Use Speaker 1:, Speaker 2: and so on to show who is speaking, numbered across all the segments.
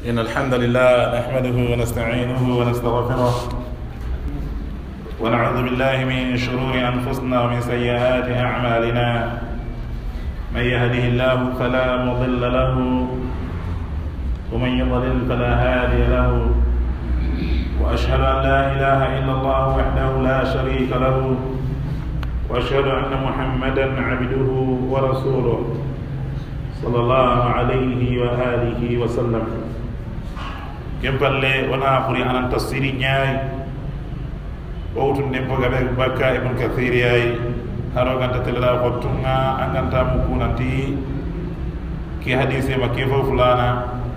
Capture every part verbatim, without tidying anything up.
Speaker 1: إن الحمد لله نحمده ونستعينه ونستغفره ونعوذ بالله من شرور أنفسنا ومن سيئات أعمالنا من يهده الله فلا مضل له ومن يضلل فلا هادي له وأشهد أن لا إله إلا الله وحده لا شريك له وأشهد أن محمدا عبده ورسوله صلى الله عليه وآله وسلم كم بالله ونأخذ عن التفسير نياي وأوتن نبغى بكا ابن كثير ياي هارو كانت تلا فتونا أن كانت مكونا تي كي حديث ما كيف فلانا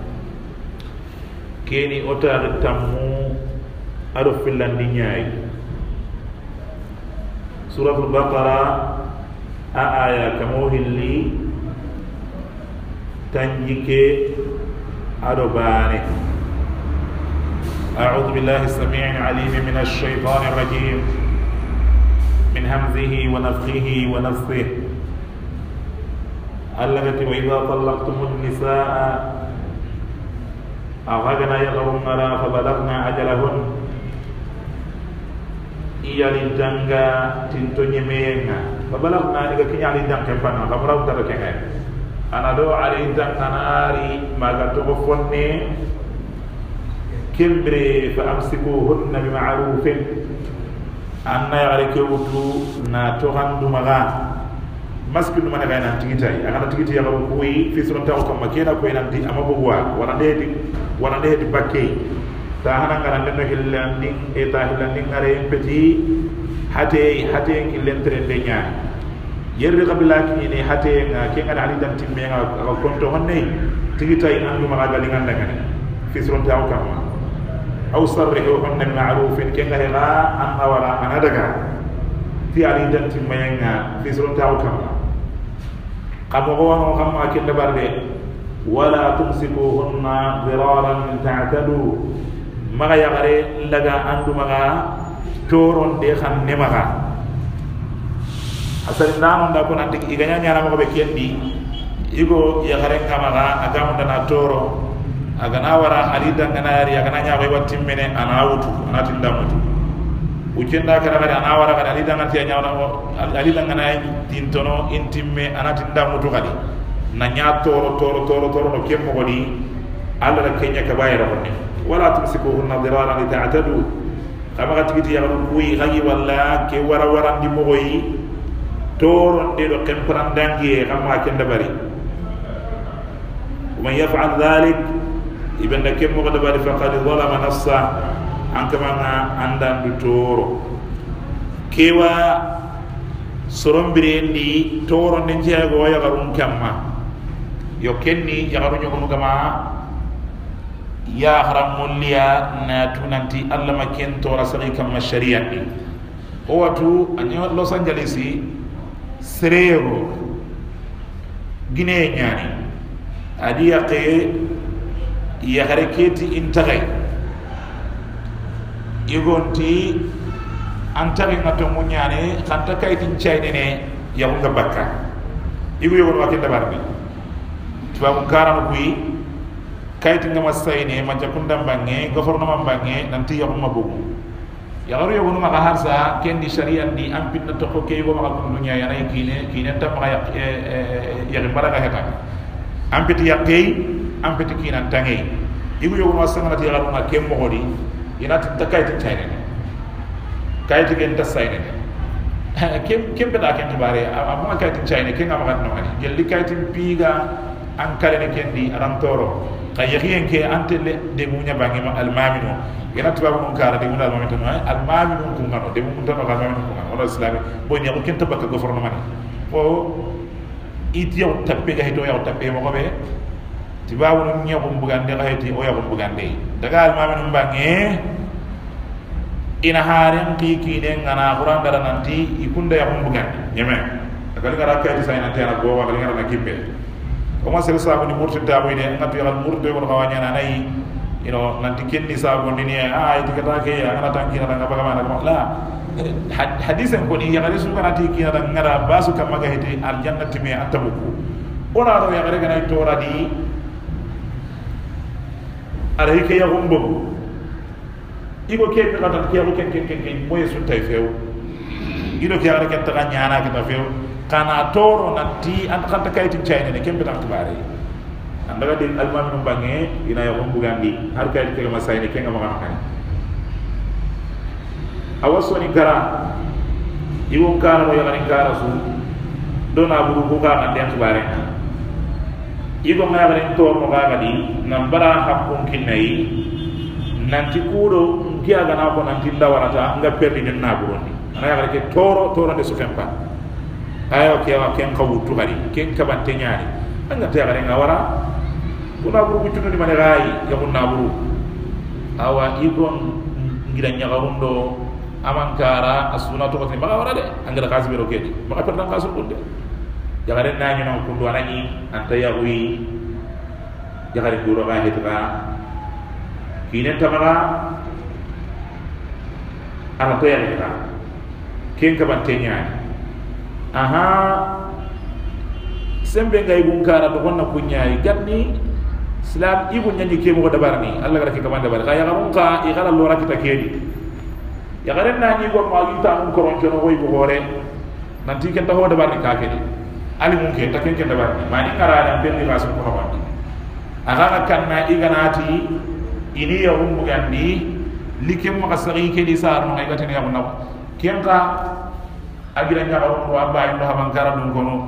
Speaker 1: كيني أتار تامو أرف فلان نياي سورة البقرة آية كموهلي تنجيكي أرباني أعوذ بالله السميع العليم من الشيطان الرجيم من همزه ونفخه ونفثه التي وإذا طلقتم النساء أغدنا يغرن فبلغنا أجلهن iyali danga tinto nyemenga babalagna diga kinyali dang kempana kamraw tara kenga anado ali dang anari maga to fonne kimbre fa amsikuhunna bima'rufin anna yare kewutu na to handu maga maskinu mana gayna tigitai akana tigiti ya ko wi fi sunta ko makena ko enanti amabugwa wana dedi wana dedi bakke ta hana ngara ndeno hillandi e ta hillandi ngare peti hate hate killen trende nyaa yerre kabila ki ni hate nga ke ngara ali dan timme nga ko konto honne tigitay andu ma gali nganda ngani fi suron taw kama aw sarrihu honne ma'ruf ke ngare la an awara anadaga fi ali dan timme nga fi suron taw kama kamo ko wono kama ke dabarde wala tumsikuhunna diraran ta'tadu maga yagare laga andu maga toron de xam ne maga asari nanu nda ko nanti iganya nyara mago be kendi igo yagare kamaga agamu dana toro agana wara alida ngana yari agana nyago watimmene ana wutu ana tindamutu ujenda kana gari ana wara gari alida ngati nyawo alida ngana tintono intimme ana tindamutu gadi na nya toro toro toro toro no kemmo godi alla kenya kabayra bonne ولا تمسكوهن ضرارا لتعتدوا كما قلت يا روي غي ولا كي ورا ورا دي موي تور دي دو كمبران دانغي كما كن دبري ومن يفعل ذلك ابن كم مغدبر فقد ظلم نفسه ان كما اندان تور كيوا سورم بريندي تور نجيغو يا غرون كما يو كني يا غرون يغنو كما ya haram mulliya na tunanti Allah maken to rasali kam sharia ni o watu anyo Los Angeles serero gine nyani adi yaqe ya hareketi intagay igonti antari ngato munyane kanta kaytin chayne ne ya nga bakka igo yogon wakin dabarni tuwa mun karam kuyi kayti ngama sayne ma jakunda bange gouvernement bange nanti yakuma bugu yagaru yogo ma harsa kendi sharia ndi ampit na to ke yogo ma ko dunya yana kine kine tam ma yak yari baraga heta ampit yakay ampit kina tangay igu yogo ma sangana ti yagaru ma kem mogodi ina ta kayti tayne kayti gen ta sayne kem kem beda ken bare amma kayti tayne ken ngama gatno ngani gelli kayti piga an kale ne kendi aram toro kayakhiyen ke antele de munya bangi ma almamino yana tuba mun kara de mun almamino no almamino ko ngano de mun tan ko almamino ko ngano wala islami bo nyaako ken tabaka gouvernement o itiyo tappe ga hito yaw tappe mo ko be tiba won nyaako mbugande ga hiti o yaako mbugande daga almamino bangi ina haren ki ki de ngana quran dara nanti ikunda yaako mbugande nyeme daga ngara kayti sayna tena go wa ngara na kippe kuma sel sabu ni murti tabu ide ngati yalla murti ko xawanya na nay you know nanti kenni sabu ni ah ay tikata ke ya ngana tanki na ngaba kama na la hadith en ko ni ya garisu kana ti kina ngara basu kam maga hete al jannati me atabuku ona ro ya gare gana to radi ara hike ya gumbo igo ke ka tan ke ko ken ken ken moye sun tay few ido ke ara ken ta nyana ke ta few kana toro nanti an kan ta kayti chayne ne ken betam tibare andaga de alman no bange ina ya gumbo gandi har kay ke ma sayne ken ma kan kan awasoni gara iwo kara ro yagani kara su dona buru ko ka kan den tibare igo ngabare to mo ga di nambara hakkun kinai nanti kudo ngia ga na ko nanti ndawarata nga perdi den na burondi ana ya ke toro toro de sufempa ayo ke wa ken kawu tugari ken ka bante nyaari anga te ga ngawara kuna buru kutuno di mane gai ya kunna buru awa igon ngira nyagarundo amankara asuna to ko te maga wara de anga kazi biro kedi maka perdan kasu kunde jagare nañu non kundu anani anta yawi jagare duro ga hitba kinen tamaga ana to yalla ken ka bantenya aha sembe ngay gun kara do gonna kunyaay ganni islam ibu nyanyi ke mo dabarni alla gara ke kamanda bar kaya gamun ka i gara lora kita kedi ya garen nañi go ma yuta mun koron jono way go hore nanti ken taho dabarni ka kedi ali mun ke taken ken dabarni mani karada benni rasul ko habandi aga kanna iganati ini ya ummu gandi likem ma kasari ke di sar no ay gatene ya munna ken ka agira nya ko wa bay no haban kara dun kono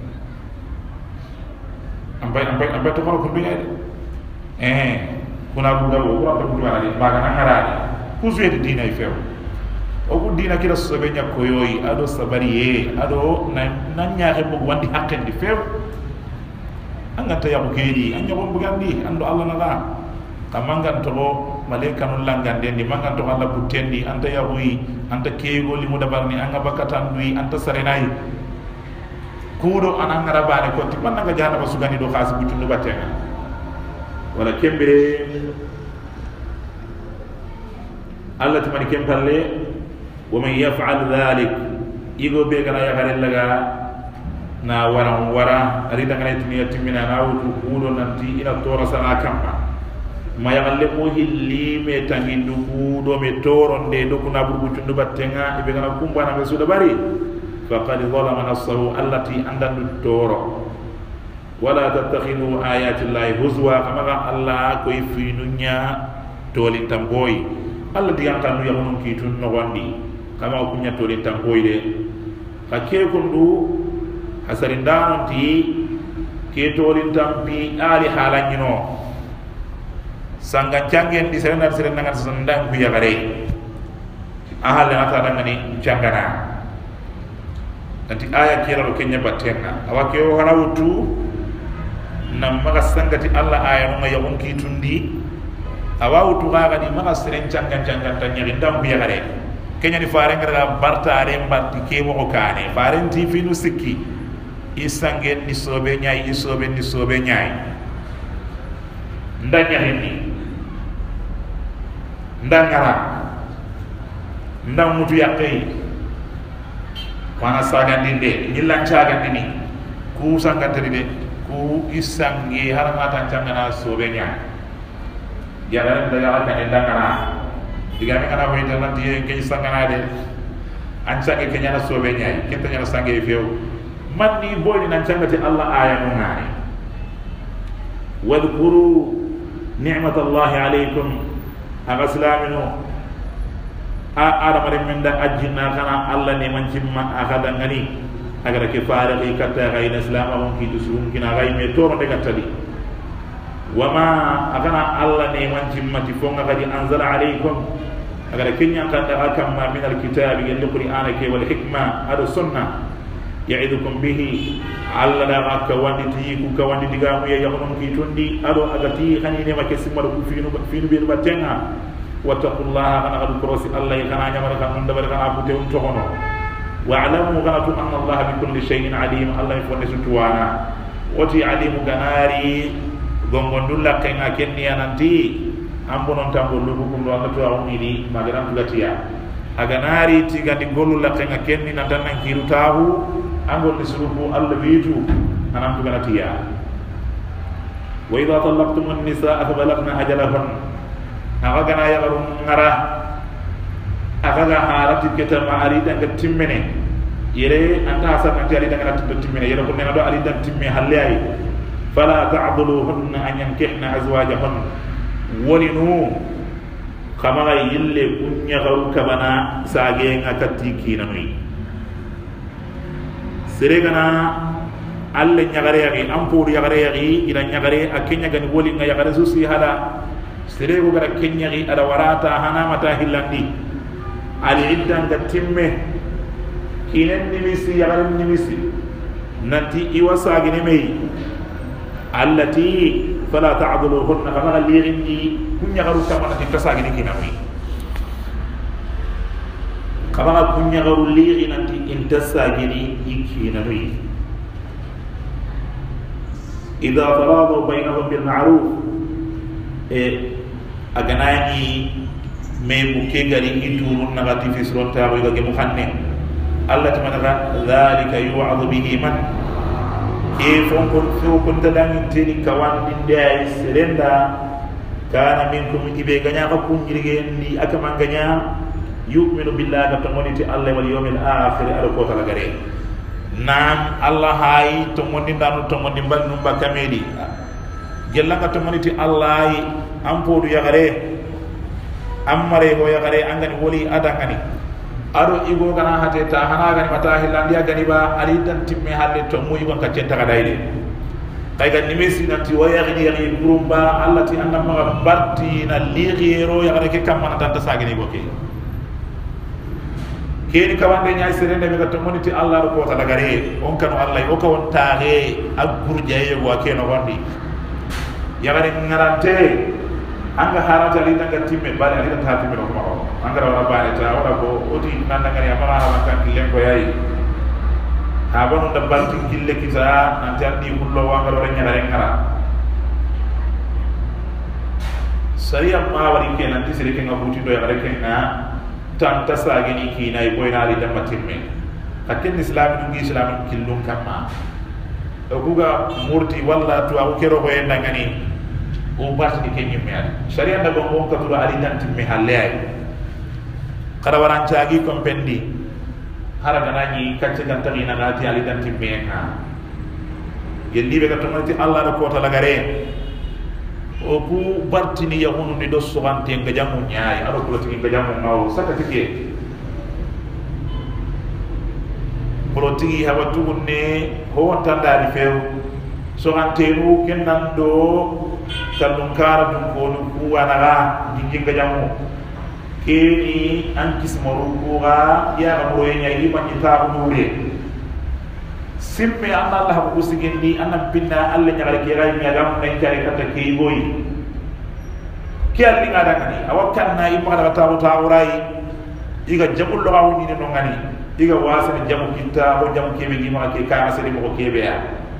Speaker 1: ambay ambay ambay to ko bi ay eh kuna bu dabo ko ko bu wala ba ga ngarani ku zuede dina ay few o ku dina kira sobe nya ko yoyi ado sabariye ado nan nya he bu wandi hakken di few anga ta yabu kedi anya ko bu gandi ando Allah na ga kamangan to malaika non langande ndi mangan to Allah butendi anta yabuyi anta keego limu dabarni anga bakatan dui anta sarenai kudo ananga rabane ko ti mananga jana basugani do khas butundu batenga wala kembere Allah tamani kempalle wa man yaf'al dhalik igo be gara ya gare laga na wara wara ari daga ne tumi timina na wutu kudo nanti ina tora sala kampa maya galle mo hilli me tangindu kudo me toronde do kuna burbu tundu battenga ibe gana kumba na mesuda bari faqad zalama nafsahu allati andan toro wala tattakhidhu ayati llahi huzwa kama Allah ko ifinunya toli tamboy Allah digan kanu yamun kitun no wandi kama kunya toli tamboy de kake kundu hasarindano ti ke toli tampi ali halanyino sanga cangen di serena serena ngan sendang ku ya gare ahal na ta dangani cangana nanti aya kira lo kenya batenga awake o hana wutu nam maga sangati Allah aya no ya wonki tundi awa wutu ga di maga seren cangan cangan tan nyari ndam ku ya gare kenya di fare ngara bartare mbatti ke mo kane fare ti finu sikki isangen ni sobe nyai isobe ni sobe nyai ndanya hindi ndangara ndam mutu yakay wana sagandinde nyilan cagandini ku sangantri de ku isangi haramata cangana sobenya jalan daga kan ndangara digame kana boy tan di ke sangana de ancange ke nyana sobenya kenta nyana sange few manni boy ni nan cangati Allah aya no ngani wadhkuru ni'matallahi alaykum agaslamino a aramare menda ajina kana Allah ne mancimma akada ngani agara ke faare ke katta gayna islam amon ki tusun kina gay me to de kattali wama akana Allah ne mancimma ti fonga kadi anzala alaykum agara kenya kanda akam ma min alkitabi yal qur'ana ke wal hikma adu sunna ya'idukum bihi Allah da makka wanditi ku ka wandi digamu ya yakunum ki tondi ado agati khani ne make simaro ku finu finu be batenga wattaqullaha kana qad kursi Allah kana nyamara kan ndaba kana abute um tokono wa'lamu ghanatu anna Allah bi kulli shay'in alim Allah ko ne sutuwana wati alimu ganari gongondulla kenga kenni ananti ambonon tambo lubu ko Allah to awmini magaram tugatiya aganari tigandi golulla kenga kenni nan tan nan kiru tahu angol nisrubu Allah bitu anam tuganatiya wa idha talaqtum an-nisaa fa balagna ajalahun aga gana yagaru ngara aga ga harati keta ma ari danga timmene yere anta hasan anta ari danga timmene yere ko ne do ari danga timme halle ay fala ta'dhuluhunna an yankihna azwajahun walinu kama yille kunya garu kabana sage ngakati kinanui seregana alle nyagare yagi ampur yagare yagi ila nyagare akenya gani woli nga yagare susi hala serego gara kenya gi ada warata hana mata hillandi ali iddan ga timme kinen nimisi yagare nimisi nanti iwasa gine mei allati fala ta'dhuluhunna kama lighindi kunya garu kama nanti tasagi ni kinawi kama kunya garu lighi nanti intasagi ni ikinawi idza taradu bainahum bil ma'ruf e aganani me buke gari idurun nagati fi suron tawo ga mu xanne allah tamana dhalika yu'adhu bihi man e fon kon fo kon tadan tini kawan dindai serenda kana minkum ibe ganya ka kunjirge ni akama ganya yu'minu billahi ka moniti allah wal yawmil akhir ala ko tala gare nam allah hay to mondi danu to mondi bal num ba kamedi gella ka to moniti allah am podu yagare amare ho yagare angani woli adangani aro igo gana hate ta hana gani mata hillandia gani ba ali dan timme halle to mu igon ka centa kadaide kay ga nimesi nanti wa yagni yagni kurumba allah ti anna ma barti na lighiro yagare ke kam man tan ta sagini boke keni kawande nyaay serende be gato moniti allah ko ta lagare on kanu allah o ko on taare agur jaye go keno gondi yagare ngarante anga harata li daga timme bale ali ta timme ko ma anga wala bale ta wala ko oti nanda ngari amara hala kan kilen ko yayi ha bonu da balti kille kita nan jandi kullo wa ngaro nyagare ngara sariya ma wari kenan tisiri ke ngabuti do yagare kenna tan tasagini kina ay boyna ali damma timme akin islam dungi islam killum kama o kuga murti walla to aw kero ko en dangani o batti ke nyimme ali sharia da gongo ka to ali dan timme halle ay kada waran caagi kompendi hara ganani kacce dan tagina ngati ali dan timme ha gelli be ka to mati allah da ko ta lagare o ku bartini yahunu ni do sogante nga jamu nyaay aro ko tigi nga jamu ngaw saka tike politiki hawa tugunne ho tandari few sogante nu kenan do kalun kara dum ko nu kuwanaga dingi nga jamu keni an kismaru kuga ya amro nya iba kitabu nure simme anna allah ko sigindi anna binna alla nyaare ke ray nyagam en kare kata ke boy ke alli ngada ngani awakkan na iba kada tawo tawrai iga jamul lo awni ne no ngani iga wasane jamu kitta o jamu kebe gi ma ke ka asere mo kebe ya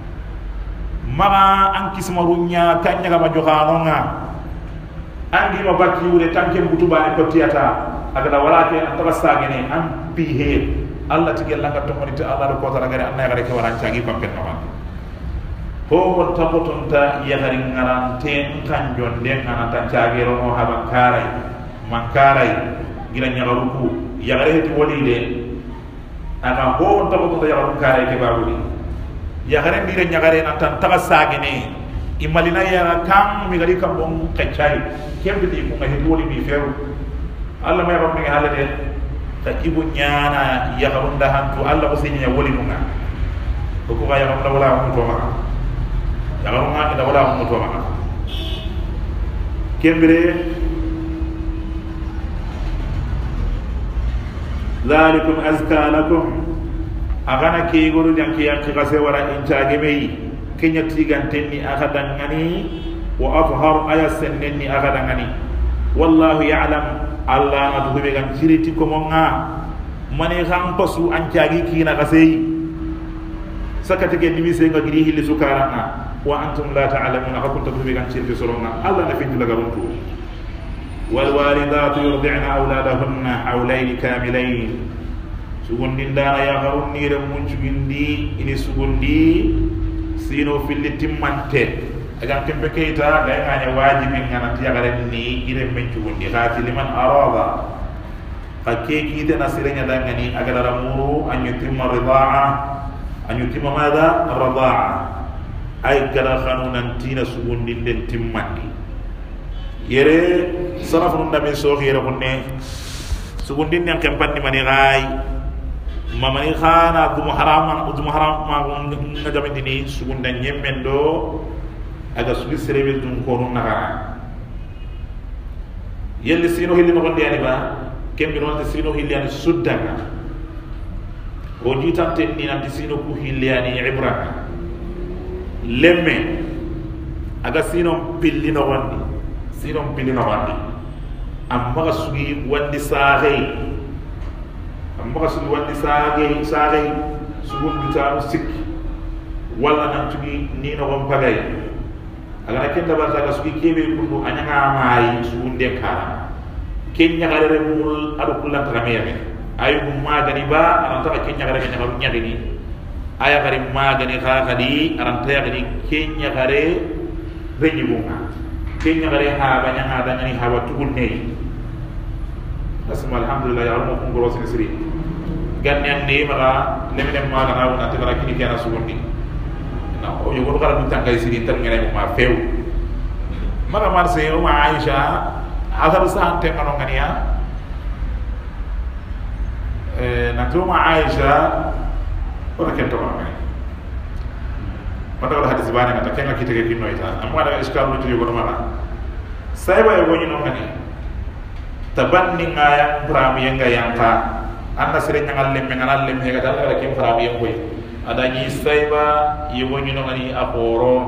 Speaker 1: maga an kismarunya kanya ga ma johano nga andi ma bakki wure tanke butuba ne ko tiata aga wala ke antabasagene am bihe allah tigella ka tomonite allah ko tara gare anna gare ke waran caagi pampen no ho won tapoton ta yagari ngarante kan jonde ngana ta caagi ro no haba karay man karay gira nyagaru ku yagare heti woli de ana ho won tapoton ta yagaru karay ke babuli yagare ndire nyagare na tan taga sagene imalina ya kam mi gari kam bon kacai kembe di ko ngi woli mi feru allah may rabbi ngi halade ta ibu nyana ya garunda hantu Allah ko sinya woli nunga ko ko ya garunda wala mu to ma ya garunda da wala mu to ma kembere zalikum azka lakum agana ke goru dan ke yanki gase wara in taage meyi kenya tigantenni akadan ngani wa afhar ayasenni akadan ngani wallahu ya'lam allah adu be gam jiriti ko monga mane xam pasu an tiagi kina gasei sakati ke nimise nga giri hilli sukarana wa antum la ta'lamuna ka kuntum be gam jiriti soronga allah na fintu daga runtu wal walidatu yurdi'na awladahunna hawlayn kamilayn sugundin dana ya garun ni re mun cugindi ini sugundi sino filli timmante agam kempe keita ga nganya wajibi ngana tiya garen ni ire mencu gondi khati liman arada fakke kite nasirenya dangani agar ramuru an yutimma rida'a an yutimma madha rida'a ay gara khanunan tina sugundi den timmandi yere sarafun nabi so khira kunne sugundi nyam kempandi mani gai mamani khana dum haraman dum haram ma ngajamindi ni sugunda nyemmendo aga sugi serebe dum ko non nagara yelli sino hilli no gondi ani ba kembi non sino hilli ani suddanga o jitante ni nan sino ku hilli ani ibrahim lemme aga sino pilli no gondi sino pilli no gondi amma sugi wandi saagay amma sugi wandi saagay saagay sugun bitanu sik wala nan tugi ni no gon pagay agana kenda barta ga sugi kebe kundu anyanga mai sugunde kara kenya gare mul adu kullan tagamiyame ayu magani ba aranta kenya gare kenya garu nyagini aya gare magani kha khadi aranta ya gani kenya gare renyi bunga kenya gare ha banya ha dangani ha watugul nei asma alhamdulillah ya rabbu kun goro siri ganyan ne mara lemene ma ga na ta gara kini kana sugundi na o yo goro kala mutan kay siri tan ngene ma few mara marse o ma aisha azar sa ante ngano ngania eh na to ma aisha ora kento ma ngani mata hadis bana ngata kenga kitege kinno ita amma daga iskaru to yo goro mara sai ba yo goni no ngani tabanni ngaya bram yenga yanka anda sire nyangal lemme ngal lemme ga dal ga kim bram yengo ada ni saiba yugo ni no ngani aporo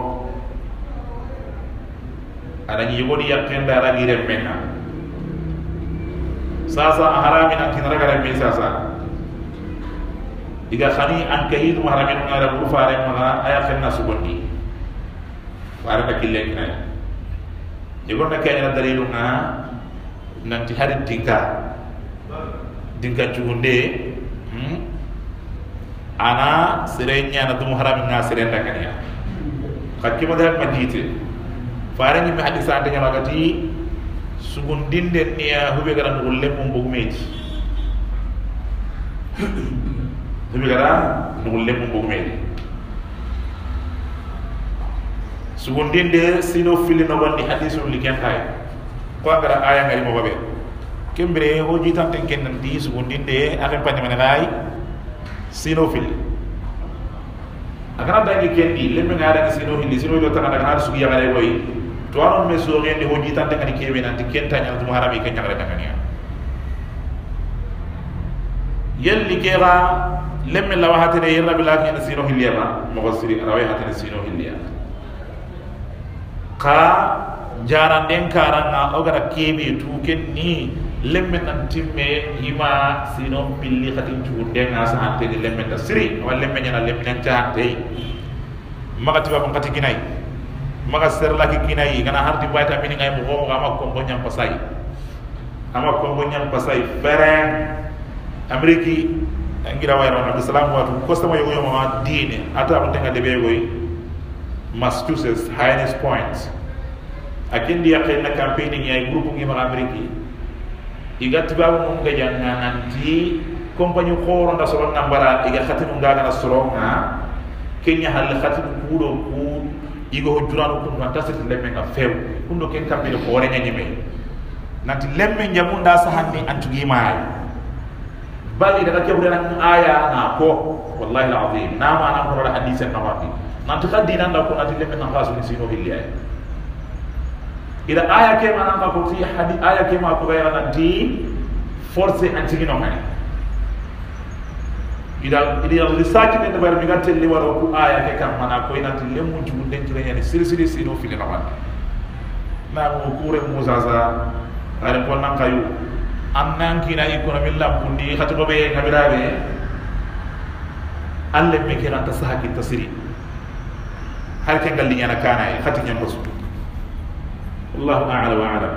Speaker 1: ada ni yugo ni yakenda ara ni remena sasa harami nan kinara ga remena sasa diga khani an kahidu haramin ngara bu faare ma aya khenna sugondi faare ka kille kinay yugo na kenya dalilu na nanti hari tingka tingka cugunde hmm? ana sirenya na dum haram nga sirenda kania khakki madhab majite fare ni hadith ante nyama gati sugundinde niya hube garan ulle mum bugmeji hube garan ulle mum bugmeji sugundinde sino fili no wandi hadithul liken tay ko agara aya ngari mo babe kembre ho jitan ten ken nanti sugundinde akem pani man gai sino fil agara dangi ken di lemme ngara ni sino hilli sino do tan daga har sugi yagare boy to anon me so ngende ho jitan ten ngani kebe nanti ken tanya dum harabi ken nyagare dangania yelli kera lemme lawahate ne yerra bilaki ni sino hilli ba mo basiri rawi hatene sino hilli ka jaran den karanga ogara kebe tu ken ni lemme nan timme hima sino pilli khatin tu den asa ante de lemme da siri wal lemme nyana lemme nan ta ante maga tiba ko khati kinai maga ser la ki kinai gana harti bayta mini ngay mo mo ama ko ko nyam pasai ama ko ko nyam pasai feren ameriki ngira wayro na salam watu ko sama yogo yo ma dine ata ko tenga de begoy Massachusetts Highness Point akin dia kena campaigning ya grupo ngi ma ameriki iga tibabu mo nga janga nanti compagnie khoro nda solo nambara iga khatimu ngaga na solo nga kenya hal khatimu kudo ku igo hojurano ko na tasati lemme nga few kundo ken campaign ko wore nya nyime nanti lemme nyamunda sahandi antugi maay bali daga kebure nan aya na ko wallahi alazim na ma na ko ra hadith en nawati nanti khadina nda ko nanti lemme na khasu ni sino hilli ay ida aya ke mana ka ko ti hadi aya ke ma ko bayra nanti force antigino ngani ida ida research ne de bar mi gatel li waro ko aya ke kam mana ko nanti lemu ju den ci yani silsili sino fili rawan na mo kure mo zaza are ko nan kayu annan kina economy la bundi khatu ko be ngabirabe alle me ke ranta sahaki tasiri har ke ngal li yana kana khati nyam rasul الله أعلى وأعلم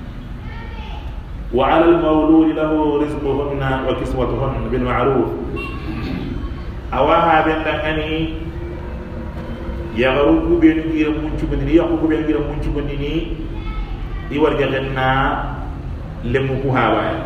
Speaker 1: وعلى المولود له رزقهن وكسوتهن بالمعروف أواها بندقني ya garu ku be ni gira munchu ni ya ku be gira munchu ni i warga ganna lemu ku hawa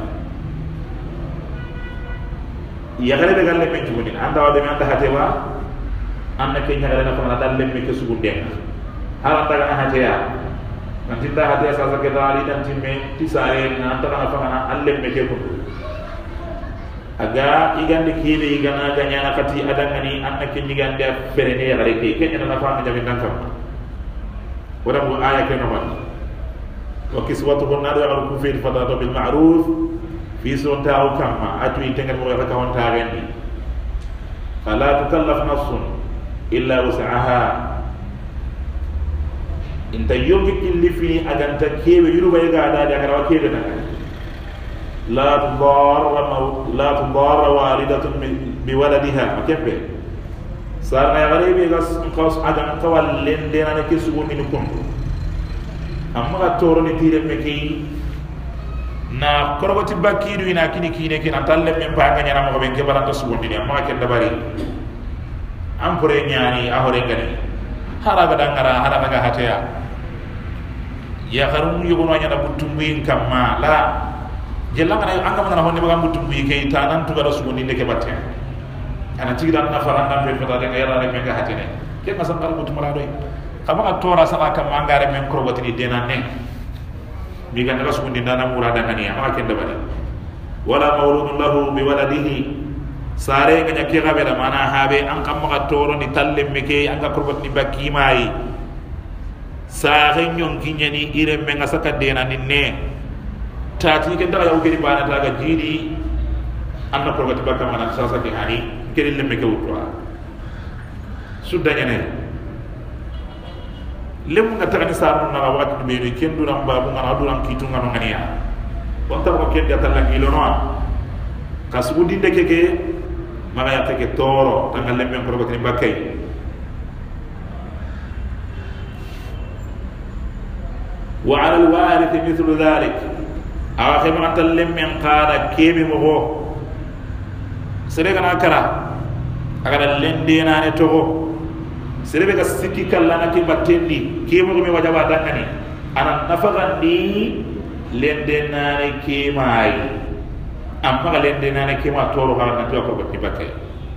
Speaker 1: ya gare be galle men jubuni anda wa de anda hatewa anna ke nyagare na fana dal lemme ke sugunde hala ta ga hateya nanti ta hateya sa sa ke dali dan timme tisare na anta na fana allemme ke ko aga igande kibe igana ganya na kati adangani anna ke nyigande ferene ya gare ke kenya na fana jamin dan kam wala mu aya ke no man wa kiswatuhum nar ya ku fi fadada bil ma'ruf fi sunta au kama atu itengal mo ka on tarendi fala tukallaf nafsun illa wus'aha inta yogi killi fi aganta kebe yuruba yaga da da karawa kebe na la tudarra maut la tudarra walidatun bi waladiha makebe sarna ya garibi gas qaws adam tawal lende na ke sugo min kum amma ga toro ni tire meki na korobati bakidu ina kini kine kina talle men pa ga nyana mo be ke baranta sugo ni amma ke dabari am pore nyani a hore ngani haraga dangara haraga ga hateya ya garum yugo no nyana butumbi kamma la jella ngana anga mana honne bagam butumbi kay tanan tu gara sugo ni ne ke batte ana tigidan na faranda be fata de yara re men ga hatene ke ma sam garu butumala doy kama ka tora sama kam mangare men korobati ni dena ne bi ga ngara sugo ni dana murada ngani amma ke dabari wala mawludun lahu bi waladihi sare nga nyake gabe da mana habe an kam ma toro ni talle meke an ka kurbat ni bakki mai sare nyon kinyani ire men nga saka dena ni ne tati ke dara yaw kedi bana daga jidi an na kurbat bakka mana sasa ke hani kedi le meke wutwa sudanya ne lemu nga tagani saru na wati be ni kendo ram babu ngana duram kitu ngano ngania wonta ko kedi atalla ngilo no kasudi ndeke ke maga ya teke toro tangal lemme ko robati bakay wa ala alwarith mithlu dhalik awa khema tal lemme qara kebe mo sere kana kara aga lende na ne to sere be ga sikki kala na ke battendi kebe mo me wajaba dangani ana nafagandi lende na ne ke mai amma ga lende na ne ke ma toro ha na to ko batti bakke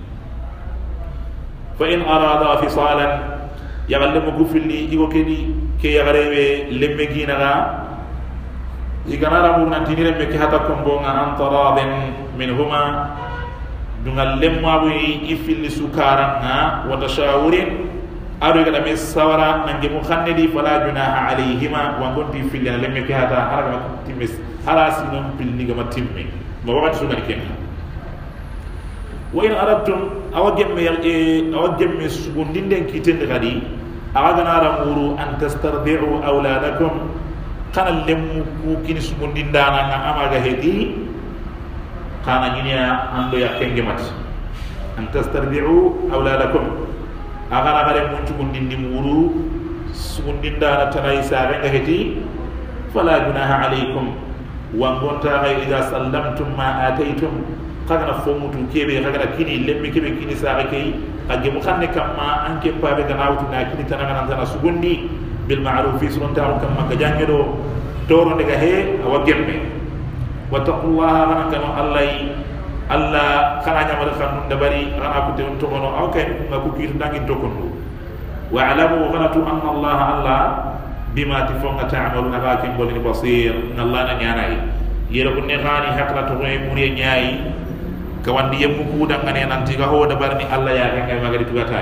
Speaker 1: fa in arada fisalan ya galle mo gufilli igo kedi ke ya garewe lemme gina ga igana rabu nan tinire me ke hata kombo nga antaradin minhuma dungal lemma wi ifilli sukara na wa tashawurin ado ga me sawara nange mo khannedi fala junaha alayhima wa gonti filli lemme ke hata haraga timis harasi non pilli ga matimmi ma wakati sugani kenna wa in aradtum awagemme awagemme sugundinden kitende kadi awagana ramuru an tastardi'u awladakum kana lemmu ku kini sugundindana na amaga hedi kana nyinya ando ya kenge mat an tastardi'u awladakum agana gare mun sugundindi muru sugundindana tanai sabe ga hedi fala junaha alaykum wa gonta ay idha sallamtum ma ataytum kagana fomutu kebe kagana kini lemmi kebe kini saga kay kage mu xamne kamma anke pabe ganawtu na kini tanana tana sugundi bil ma'ruf fi sunta kamma ga jangedo toro daga he awa gembe wattaqullaha wana kanu allahi alla kana nyama da kanu dabari ana ku te to gono aw kay ngaku kitu dangin to kondo wa alamu ghanatu anna allaha allah bima tifonga ta'maluna lakin bolini basir nalla na nyanai yero ko ne khani hakla to re muri nyaai kawandi yemu ku dangane nanti ga ho da barni alla ya ga ngay magari tugatay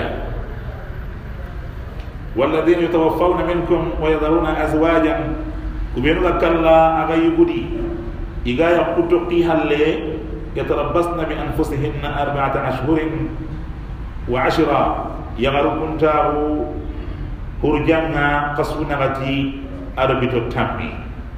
Speaker 1: walladhina yatawaffawna minkum wa yadharuna azwajan kubenu kalla agayudi iga yaqutu qihalle yatarabbasna bi anfusihinna arba'ata ashhurin wa ashra yagharukun ta'u hurjanga qasunagati arabito tammi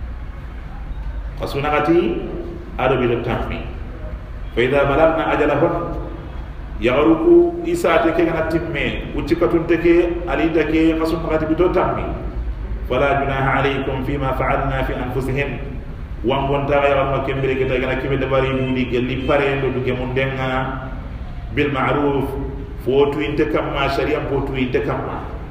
Speaker 1: qasunagati arabito tammi fa idha balagna ajalahum yagharuku isate ke gana timme utikatun teke alida ke qasunagati bito tammi fala junaha alaykum fima fa'alna fi anfusihim wa ngonta ya ma kembere ke tagana kibe dabari mudi gelli pare do duge mon denga bil ma'ruf fotu inte kamma sharia fotu inte kamma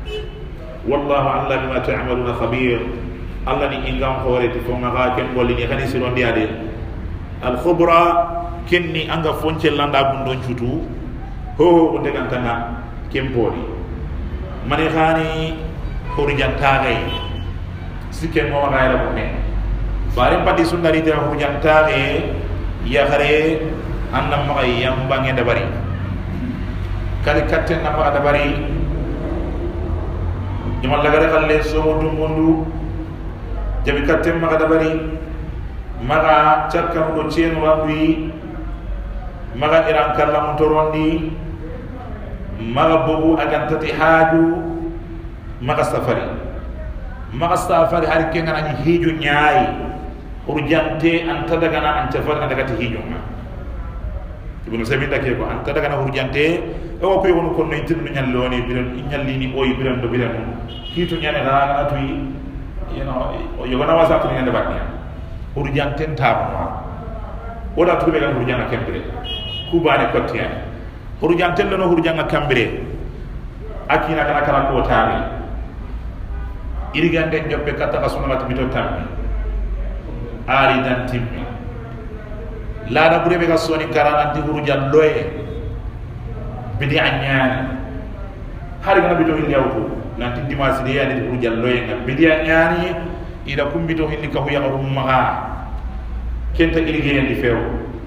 Speaker 1: wallahu alla bima ta'maluna khabir alla ni ingam khoreti fo nga ken golli ni khani siron diade al khubra kenni anga fonce landa bundo chutu ho ho de kantana kempori mane khani hurjantare sikke mo gaira ko ne bare padi sundari de hurjantare ya khare annam magay yam bangi dabari kali katten na ma dabari jumal lagare khalle so dum mondu jabi katten ma dabari maga chakka do chenu rabbi maga iran kallam torondi maga bobu agantati haju maga safari maga safari har kenga ni hiju nyaay urjante anta daga na anta farna daga ti hiju ma ibnu sabin dake ko anta daga na urjante o ko yono ko no tin nyalloni biran nyalli ni oy biran do biran hitu nyane daga na tuyi yeno yogo na wasa to nyande baknya urjante tabma oda to be ga urjana kembere kubane kotiya urjante no urjanga kambere akina kana kala ko taami irigande jobbe kata ka sunna mito tammi ari dan timmi la da burebe ga soni karana di urjan loye bidi anyani hari kana bito hindi awto nanti dimasi de yani di urjan loye ga bidi anyani ida kumbito hindi ka huya rum maga kenta irigende di few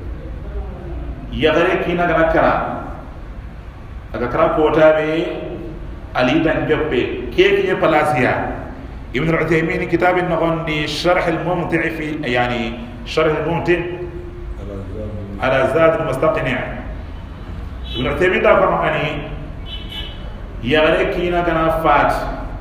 Speaker 1: yagare kina gana kara aga kara kota be ali dan jobbe keke palasiya ابن العثيمين كتاب النغني شرح الممتع في يعني شرح الممتع على زاد المستقنع ابن العثيمين ده فرماني يغري كينا كنا فات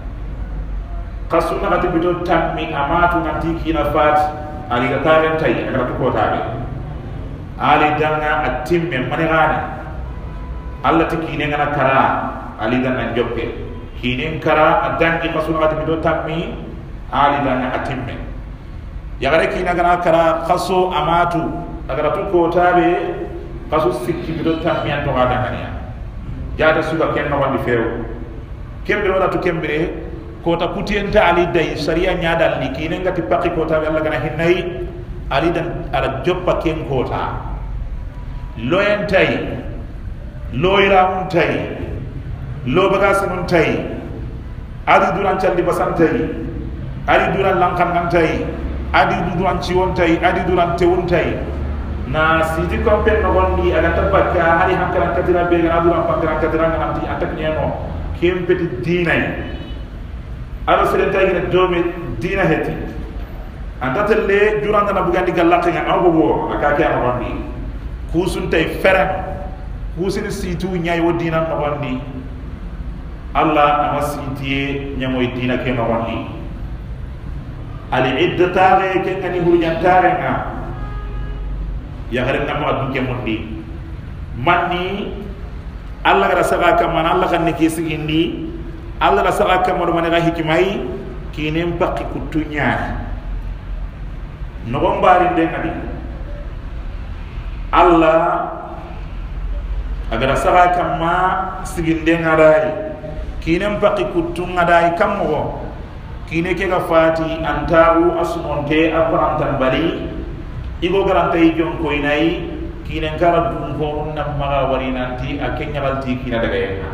Speaker 1: قصونا غتي بيتو تامي اماتو نتي كينا فات علي غتارن تاي اغرا تو تابي علي دانا اتيم من غاني الله تكيني غنا كرا علي دانا جوبي kinen kara adangi khasuna gati do tammi ali dana atimme yagare kina gana kara khaso amatu agara to ko tabe khaso sikki do tammi an to gada kania jada suga ken no wandi few kembe wala to kembe ko ta kutienta ali dai sharia nyada li kinen gati pakki ko tabe Allah gana hinai ali dan ara joppa ken ko ta loyentai loira mun tai lo bagas mun tay adi duran calli basan tay adi duran lankan nan tay adi duran ciwon tay adi duran tewun tay na sidi kompen no gondi aga tabaka hari hankara katira be ga duran pakran katira nganti atak nyeno kempeti dinay aro sere tay ne domi dina heti antatelle duran na bugandi galati nga awo bo aka ka no gondi kusun tay fera kusin situ nyay wo dina no gondi Allah amasitiye nyamoy dina ke no wonni ali iddatare ke ngani hurjantare nga ya gare na ma dunke mondi manni Allah gara saka kamana Allah kan ne kisigindi Allah la saka kamano man ga hikimai kinem pakki kutunya no bombari de ngadi Allah agara saka kama siginde ngarai kinem paki kutunga dai kammo kine ke gafati antaru asmonte aparantan bali igo garanta ijon ko inai kine ngara dum ko na maga wari nanti akenya balti kina daga yenga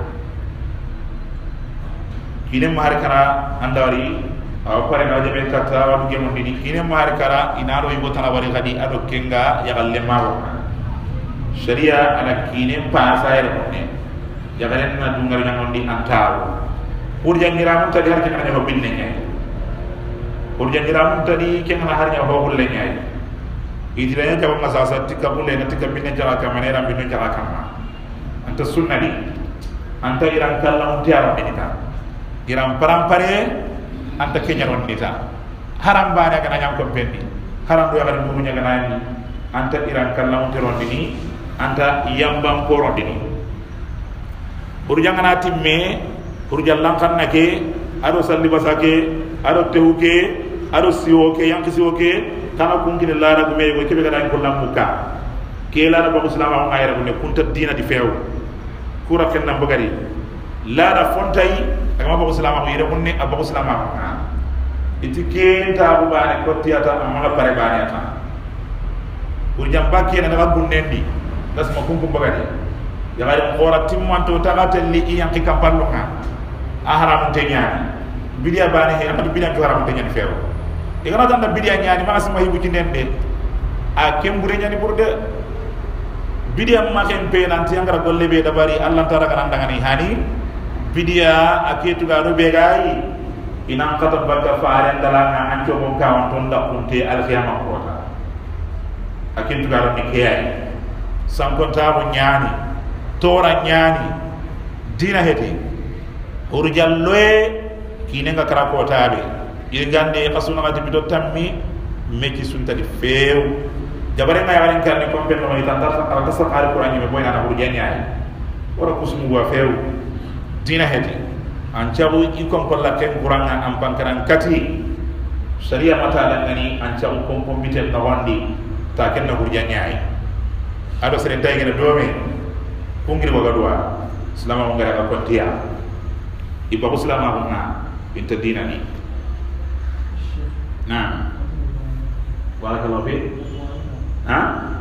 Speaker 1: kine mar kara andari aw pare na jabe kata wa duge mon dini kine mar kara inaro igo tana wari gadi ado kenga ya galle mawo sharia ana kine pa sayre ne jagaren na dungal nyangondi antaw pour jangiram tadi har kenna ho binne nyay pour jangiram tadi kenna har nya ho hulle nyay idire nya ba masasa tikka bulle na tikka binne jara ka manera binne jara kama anta sunnali anta iran kallam tiara binita iran parampare anta kenya ron nita haram bana kana nyam ko pendi haram do yakal mu nya kana ni anta iran kallam tiron dini anta yambam ko ron dini pour jangana timme pour jallan kan nake ado salli basake ado tewuke ado siwoke yanki siwoke kana kunkini lara gume go kebe kada ko lamuka ke lara ba muslima ko ayra ne kunta dina di few kura ken nam bagari lara fontai agama ba islam ko yere munne abba islam ko iti kenta bu bane ko tiata amma pare bane ata ko jamba ke na ga bunnendi das ma kum kum bagadi ya ga ko ra timmanto tagata li iyan ki kampallo ha ahram te nyaani bidia bane he amatu bidia ko haram te nyaani feewo e gana tan bidia nyaani ma asma hibu ci ndende a kembure nyaani burde bidia ma ken pe nanti angara golle be dabari allah tara kan ndangani hani bidia aketu ga robe gayi inan kata baka faare ndalanga ancho mo kawon ton da kunte alkhiyama kota aketu ga ni kiyai sankonta mo nyaani tora nyaani dina heti urjalloe kinenga kara kota be irgande kasuna ngati bito tammi meki sunta di few jabare na yaren karni kompen no ita ta ala ta sakar qur'ani me boyna na urjani ay ora kusmu wa few dina hedi an chabu ikom ko la ken qur'ana am pankaran kati sharia mata dan ngani an chabu kom kom bitel na wandi ta ken na urjani ay ado sere tay ngene dome kungiri waga dua selama ngara ka kontia iba ko selama ko na binta dina ni nah barakallahu fi ha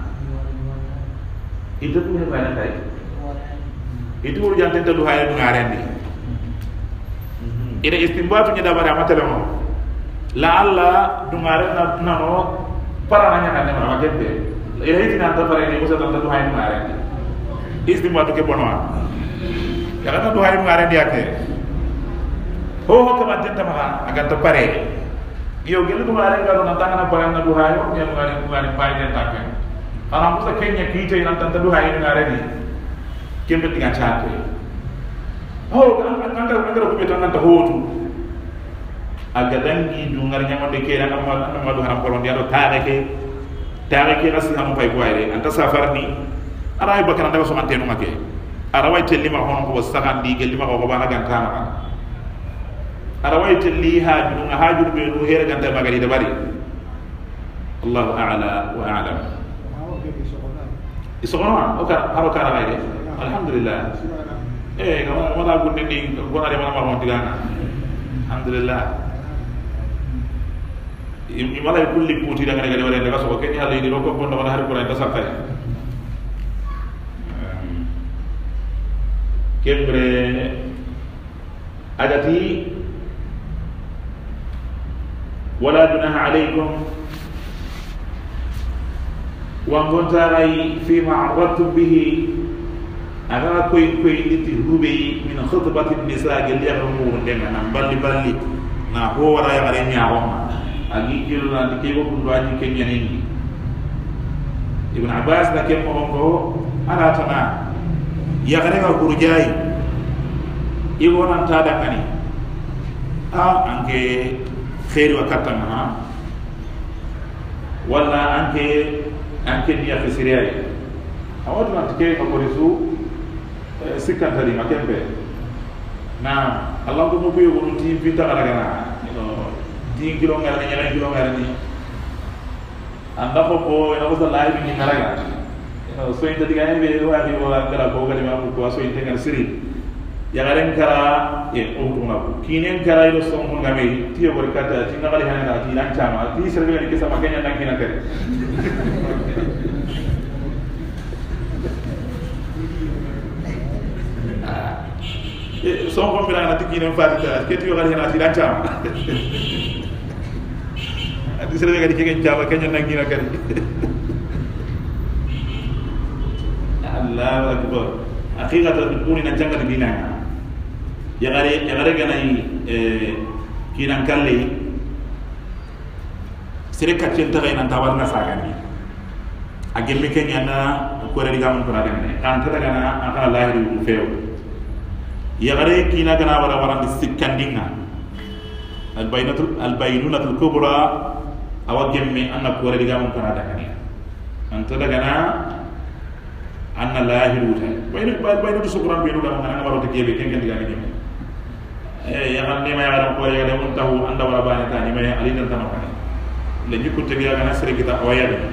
Speaker 1: itu pun yang banyak kali itu urusan tentang dua hari dengaran ni ini istimbat punya dapat amat lemo la Allah dengaran na nano para nanya kan mana macam tu ini itu nanti para ini usah tentang dua hari dengaran istimbat tu ke bonwa ya kan dua hari dengaran dia ke ho ho kebat tentang mana agar terpare iyo gelu ngare ngaro nantanga na bagana duhayo ya ngare ngare bayne takke ala musa kenya kite nan tanta duhayo ngare ni kembe tinga chate ho kan kan kan ngaro ko betan nanta hotu aga dangi du ngare nyamo de kera na ma na ma du haram kolon diado tareke tareke rasi ham pay boyre anta safarni ara bakana daga so mantenu make ara way telima hono ko sagandi gelima ko bana gantana arawait li hajun hajun be no hera ganta magari da bari Allah a'la wa a'lam isogona oka haro kara gaide alhamdulillah eh kama wala gunde ni gona de mama mon tigana alhamdulillah imala kulli puti daga daga wala daga so ken yalla ni roko bondo wala har qur'an ta sakay kembre adati ولا جناح عليكم وانغون تاغي فيما عرضتم به اغا كوي كوي نتي روبي من خطبه النساء اللي يرمون دنا بالي بالي نا هو ورا يا غري نياو اغي كيلو نا دي كيبو كندو اجي كنياني ابن عباس دا كيم مونغو انا تنا يا غري غا كورجاي يغون انتا دكاني اه انكي خير وكتنا ولا أنك أنك نيا في سرية أود ما تكيف أقولسو سكان تري ما كم به نعم الله كم بيو كم تيم في تغلا كنا تيم كيلو غير نيا نيا كيلو غير نيا anda popo ina usa live ni ngaraga so inte diga ebe wa di wa ngara ko gadi ma ko so inte ngal siri ya garen kara e o tuma kinen kara ilo so mon game tiyo bor kata ti ngali hana ti lan chama ti serbe ni kesa makanya nang kina kare so ko mira na ti kinen fatita ke tiyo gari hana ti lan chama ati serbe gadi kegen chama kanya nang kina kare Allahu akbar haqiqatan bikuni na janga dina ya gare ya gare ganai eh kinan kalle sere kaccen tagay nan tawar na sagani agemme kenya na ko re diga mun ko na ne kan ta daga na aka lahiru du feo ya gare kina gana wara wara di sikkandinga al baynatul al baynunatul kubra awagemme anna ko re diga mun ko na daga ne an ta daga na anna lahiru ta bayna baynatul subran baynu da ngana waro te kebe ken ken diga ni eh ya man ne ma ya ko ya de mun tahu anda wala bani tani ma ali dan tan ko le ñu ko te ya gana sere kita waya de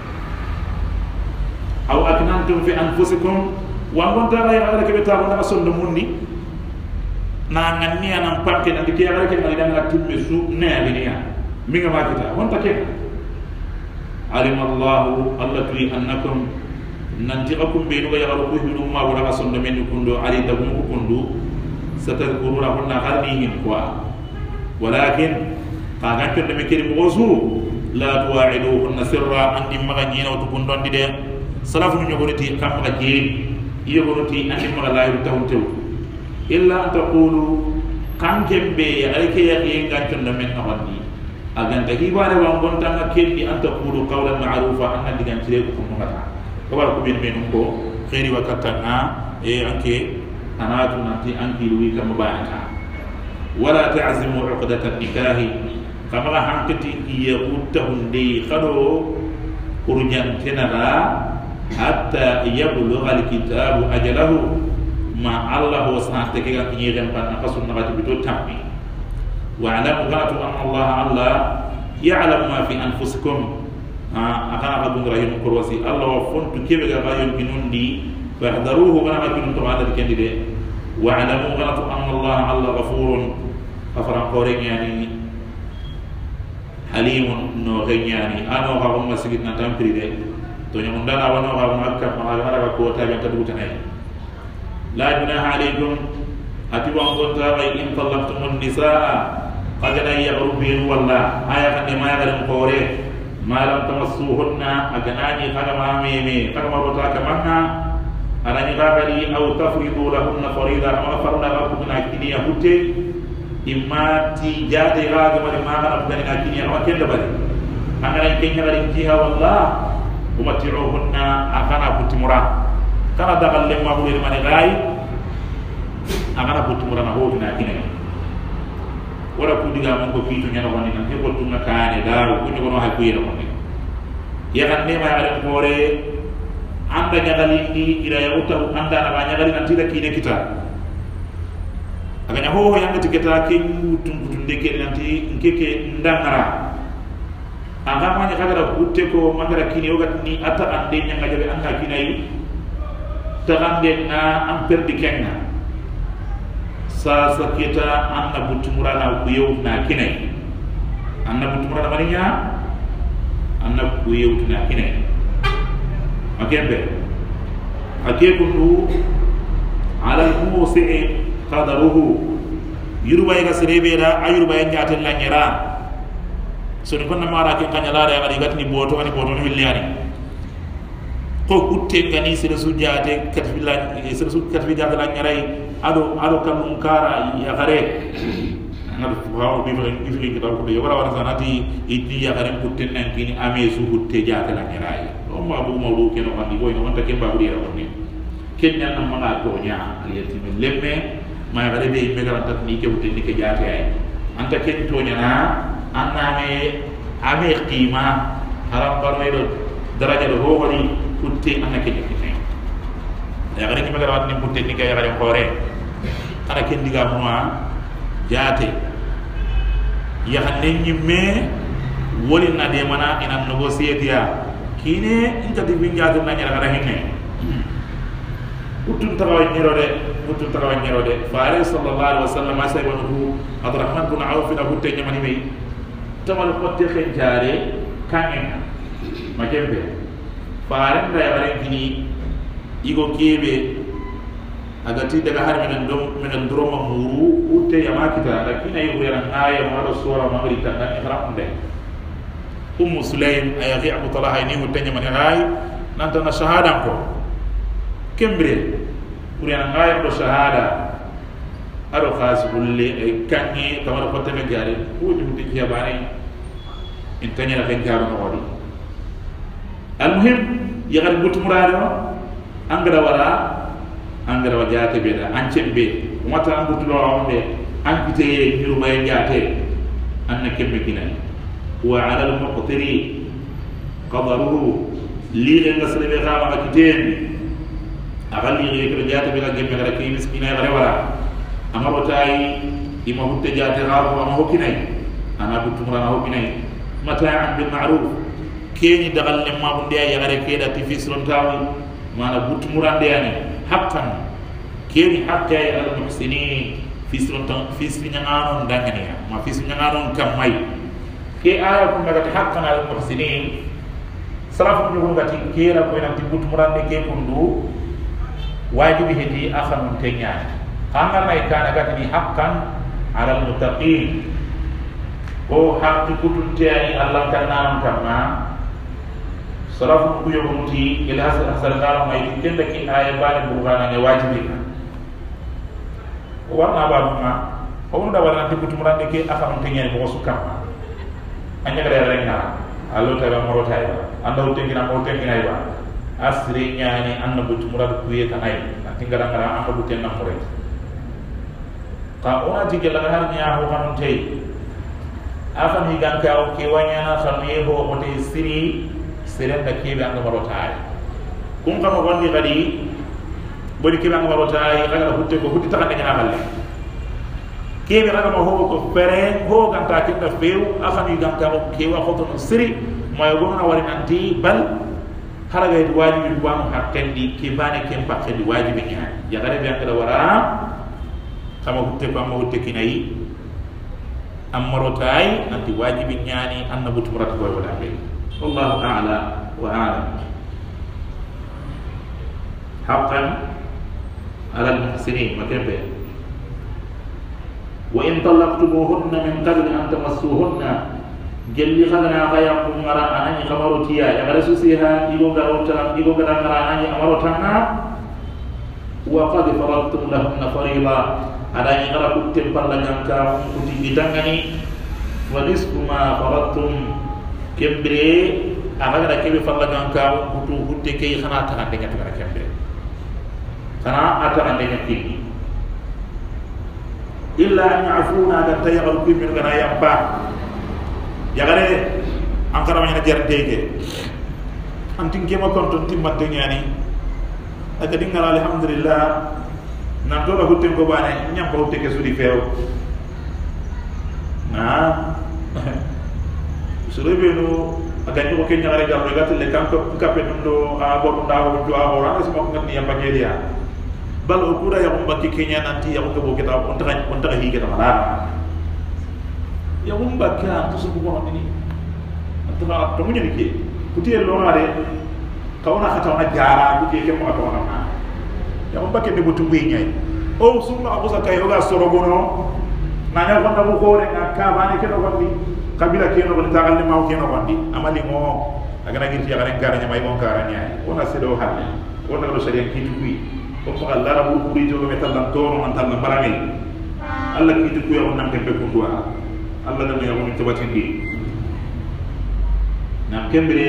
Speaker 1: aw aknantum fi anfusikum wa man ta ya ala ke ta wala son mundi na ngani anam pakke na dikiya gara ke ngali danga timme su ne aginiya minga makita wonta ke alim allah allah tui annakum nantiqakum be no yagaru ko hinu ma wala sondo men kundo ali dagum ko kundu satadkuruna hunna qarnihin kwa walakin qagan to de mekiri mozu la tuwa'iduhunna sirra andi maganyina to kundon dide salafu nyogoriti kam ga jiri yogoriti andi magalayu tawtew illa an taqulu kan kembe ya alke ya yengan to men awadi agan ta hibare wa gonta ma kendi an taqulu qawlan ma'rufa an digan tire ko ngata ko wala ko bin men ko khairi wa katana e anke anatu nanti anki luwi kam baaka wala ta'zimu 'uqdatan nikahi kama hankati iya uttahunde khado urjan tenara hatta yablugha alkitabu ajalahu ma Allah wa sa'ate ke ga nyeren pan akasun nagati bito tammi wa alamu gatu anna Allah Allah ya'lamu ma fi anfusikum ha akana ka dungra yin korwasi Allah wa fontu kebe ga bayon binundi fahdaruhu wa nabiyun to hada kendide wa alamu gatu anna Allah Allah ghafurun afran qore yani halim no genyani ano ka umma sigitna tampiri de to nyamundana wano ka makka ma ala ko ta ga tadu tanay la junaha alaykum atiwa ngonta ay in talaqtumun nisaa qad la yaghrubi walla aya kan ma yagal qore ma lam tamassuhunna aganani kada ma meme kada ma bota kamanna arani babali aw tafridu lahunna farida ma farna rabbuna kiniya hutte imma ti jade ga ma ma rabbuna kiniya wa kenda bari angara kenya bari jiha wallah umati'uhunna akana kutimura kana dagal le ma bulir mane gai akana kutimura na ho na kinai wala kudiga mon ko fitu nyana woni nan he ko tunna kaane daru ko nyono ha kuyira woni ya kan ne ma ya ngore anda nyagali ni ira ya uta anda na nyagali nan tira kine kita aganya ho yanga tiketa ke mutum kutunde ke nanti nkeke ndangara anga manya kagara kutte ko magara kini ogat ni ata ande nyanga jabe anga kinai tagande na am perdi kenga sa sa kita anna butumura na kuyew na kinai anna butumura na maninya anna kuyew na kinai akembe akekunu ala al-musi'i qadaruhu yurubay ga serebera ayurubay nyatel lanyera so ni konna mara ke kanyala ya ngadi gatni boto ani boto ni liani ko kutte gani sere sujade katbila sere su katbila la nyaray ado ado kam kara ya gare ngado waaw bi fa bi fi ko ko wala wala sanati iddi ya gare kutte nan kini ame su kutte jata la nyaray o ma bu ma lu ke no andi boy no wonta ke ba buri ra wonni ken nan ma ga to nya aliyati min lemme ma gare be me gara tat ni ke kutte ni ke jata ay anta ken to nya na anname ame qima haram barmedo daraja do howali kutte annake nikite ya gare ki magara wat ni kutte ni kay gare xore ana ken diga moa jaate ya xane ñimme woli na de mana ina négocier dia kine inta di binjaatu na ñara gare hinne utun tawa ñero de utun tawa ñero de faare sallallahu alaihi wasallam asay wonu abdurrahman bin auf na kutte ñamani be tamal xotte xen jaare kangen ma kembe faare nda yare gini igo kebe agati daga har menen dom menen droma muru utte yama kita lakina yugo yaran aya ma sura ma rita na ihramde ummu sulaim ayati abu talaha ni mutanya man hay nanta na shahada ko kembre kuriana aya ko shahada aro khas bulle kangi tamara ko teme gare ko dum ti yabane intanya la garo no wadi almuhim yagal but murado angara wala angara wajate beda ancembe mata ambutu lo ambe ankite niru may jate anna kembe kinai wa ala al-muqtiri qadaruhu li nga sebe xama akiten agal li ke jate beda gembe gara ki miskina gara wala amaro tay ima hutte jate xaro ama hokinai ana butu murana hokinai mata'an bil ma'ruf keni dagal le ma bunde ya gare keda tifisron tawi mana but murande yani haqqan keni hakka al muhsinin fisron tan fisri nyangano ndangania ma fisri nyangano kamai ke aya ko daga haqqan al muhsinin salafu ñu ngati kera ko nanti butu murande ke kundu wajibi hedi akhanun tenya kanga may kana gati haqqan ala al muttaqin ko haqqi kutun tayani allah kanna kamma salafu ku yomuti ila hasal hasal ngalo may kenda ki aya bale burgana ne wajibi ka warna ba ma ko nda wala nanti butu murande ke akhanun tenya ko sukama anya gara renga allo ta ba moro tay anda utengina mo utengina iba asri nyani anna butu murad kuye kanai tinggal ngara anda buten na mure ta ona tigela har nya ho kanun tay afa mi gan ka o ke wanya na khamiye ho mo te siri siren da ke ba moro tay kun kama wonni gadi bodi ke ba moro tay kala hutte ko hutti taka ngana halle kebe raga ma ho ko pere ho kan ta kinda feu afa mi gan ka o ke wa khoto siri ma yo gona wari nanti bal haraga it wajibi wa hakkendi ke bane kem pakkendi wajibi nya ya gare be akara wara kama hutte ko ma hutte kinai amaro tay nanti wajibi nyani annabu tumrat ko wala be wallahu ta'ala wa a'lam haqqan ala al-muhsinin makembe wa in talaqtumuhunna min qabli an tamassuhunna gelli khadana khaya kumara anani khabaru tiya ya garasu siha igo garota igo gadana anani amaro tanna wa qad faradtum lahunna fariida adani garaku tempalla janka kuti bidangani wa nisfu ma faradtum kembre agaga kebe falla janka kutu hutte kay khana ta ande ngata kembre kana ata ande ngati illa an ya'funa da tayaru min gana yamba yagare ankara wanya jar dege antin kema konton timma dunyani aga dingala alhamdulillah na to la hutte ko bane nyam ko hutte ke sudi few na surebe no aga ni ko kenya ngare gambe gatul le kanko kape ndo a bo ndawo do a bo anga sima ko ngani yamba jedia bal o kura ya umba ki kenya nanti ya ko bo kita on taga on taga hi kita mala ya umba ka to su ko ni to na to munya ni kuti lo ngare kawna khata wana jara kuti ke mo atona ya umba ke de butu winya o sunna abuza kay o ga soro gono na nya wanda bu ko re na ka bani ke no wandi kabila ke no wandi tagal ni maw ke no wandi amali mo aga na girti ya garen garanya may mon karanya ona sedo halle ona do sari ki tukui ko ko Allah rabu kuri to me tan toro man tan barami Allah ki tukui on nam tembe ko duwa Allah da me yawon tabatin di nam kembre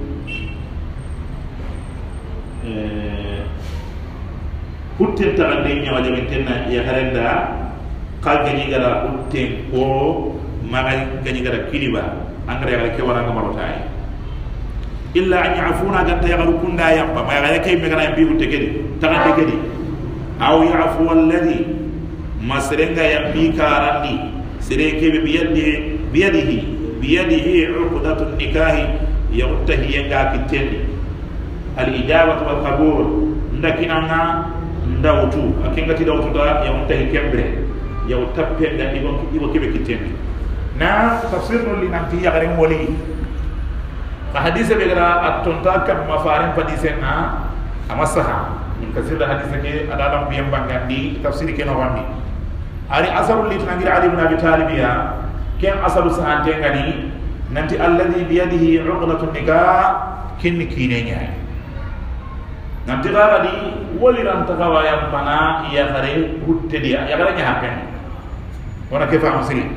Speaker 1: eh hutten ta ande nyawa jabe tenna ya harenda ka gani gara hutten ko magal gani gara kiliba angare ya ke wala ngamaro tay illa an ya'funa ganta yagaru kunda yampa ma yaga kay me gara bi hutte kedi tagade kedi aw ya'fu alladhi masrenga yambi karandi sere kebe biyadi biyadihi biyadihi uqdatun nikahi yawtahi yanga kitendi al ijabatu wal qabul ndakinanga ndawtu akinga ti dawtu da yawtahi kembre yaw tappe da ibo ibo kebe kitendi na tafsirul li nanti yagare wali fa hadise be gara atonta kam mafarin padisena amasaha min kasir hadise ke adalam biyam bangandi tafsir ke no wandi ari asarul lit nangir ali ibn abi talib ya ken asaru sahante ngani nanti alladhi bi yadihi uqdatun nikah kinni kinenya nanti gadi wali ran tagawa ya bana ya gare hutte dia ya gare nya hapen wana ke fa muslim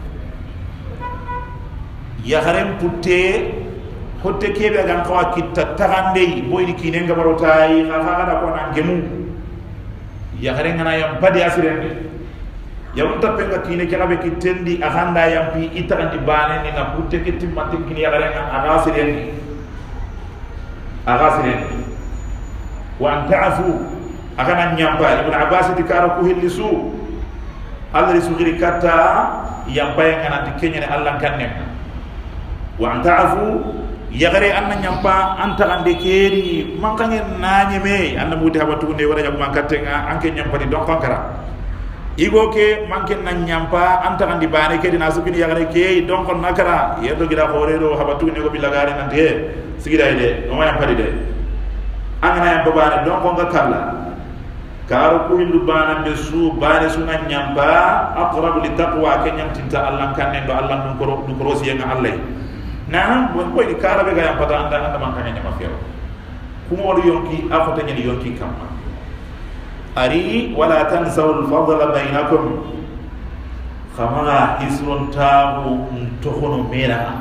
Speaker 1: ya gare putte hotte kebe gan kawa kitta tagandei boydi kinenga barotai khaga da ko nan gemu ya gare ngana yam padi asirende yawun tapenga kine kirabe kitendi ahanda yampi itagandi bane ni na putte kitti matin kini ya gare ngana agasirende agasirende wa anta'fu agana nyamba ibn abbas dikara ko hillisu allah risu giri kata yamba ngana dikenya ne allah kanne wa anta'fu yagare anna nyampa anta ande keri mankanye nanye me anna muti habatu ne wara jabu mankatenga anke nyampa di don kankara igo ke manken nan nyampa anta kan di bane ke dina sukini yagare ke donc on nakara yedo gira khore do habatu ne go bilagare nan de sigira ide o ma padi de angana yam babane donc on gakalla karo ko hindu bana be su bane su nan nyampa aqrab li taqwa ke nyamtinta allah kan ne do allah dum ko dum ko rosi nga allah na bon ko di kara be ga yam pata anda anda man kan nyama fiyo kuma wadu yonki afata nyani yonki kamma ari wala tansaw al-fadla bainakum khama isrun tabu tohono mera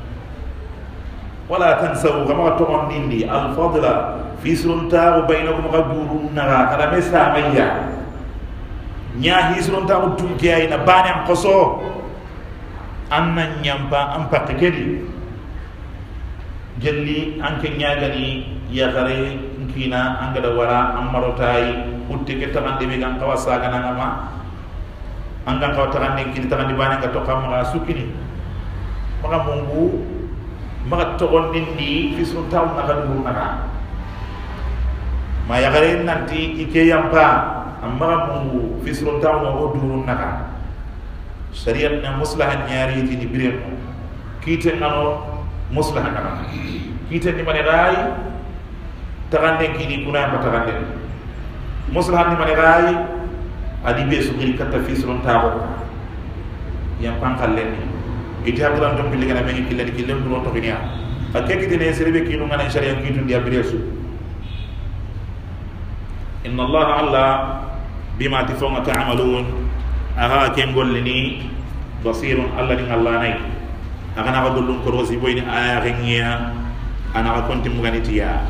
Speaker 1: wala tansaw khama tohon dindi al-fadla fi isrun tabu bainakum qadurun naga kada mesa mayya nya isrun tabu tunke ay na bani am qoso anna nyamba am patekedi jelli anke nyagani ya gare kina angada wara amarotai utte ke tagande be gan kawasa kana ngama angan kaw tagande kini tagande bane ga to kam ga sukini maka mungu maka to on dindi fi sun taw na ga dum na ma ya gare nanti ike yampa amma mungu fi sun taw no odurun naka syariat na muslahan nyari tini biren kite ngano muslahan kana kite ni mane rai tagande kini kuna ba tagande muslahan ni mane gai adi be su gil katta fi sun tawo yam pankal lenni iti hadran dum biligana me killen killen dum to ginya akeki dine serebe kinu ngana sharia kitu dia biresu inna allah alla bima tifonga ta'malun aga ken gollini basirun alla ni allah nay aga na gollun ko rosi boyni aya renya ana ko konti muganitiya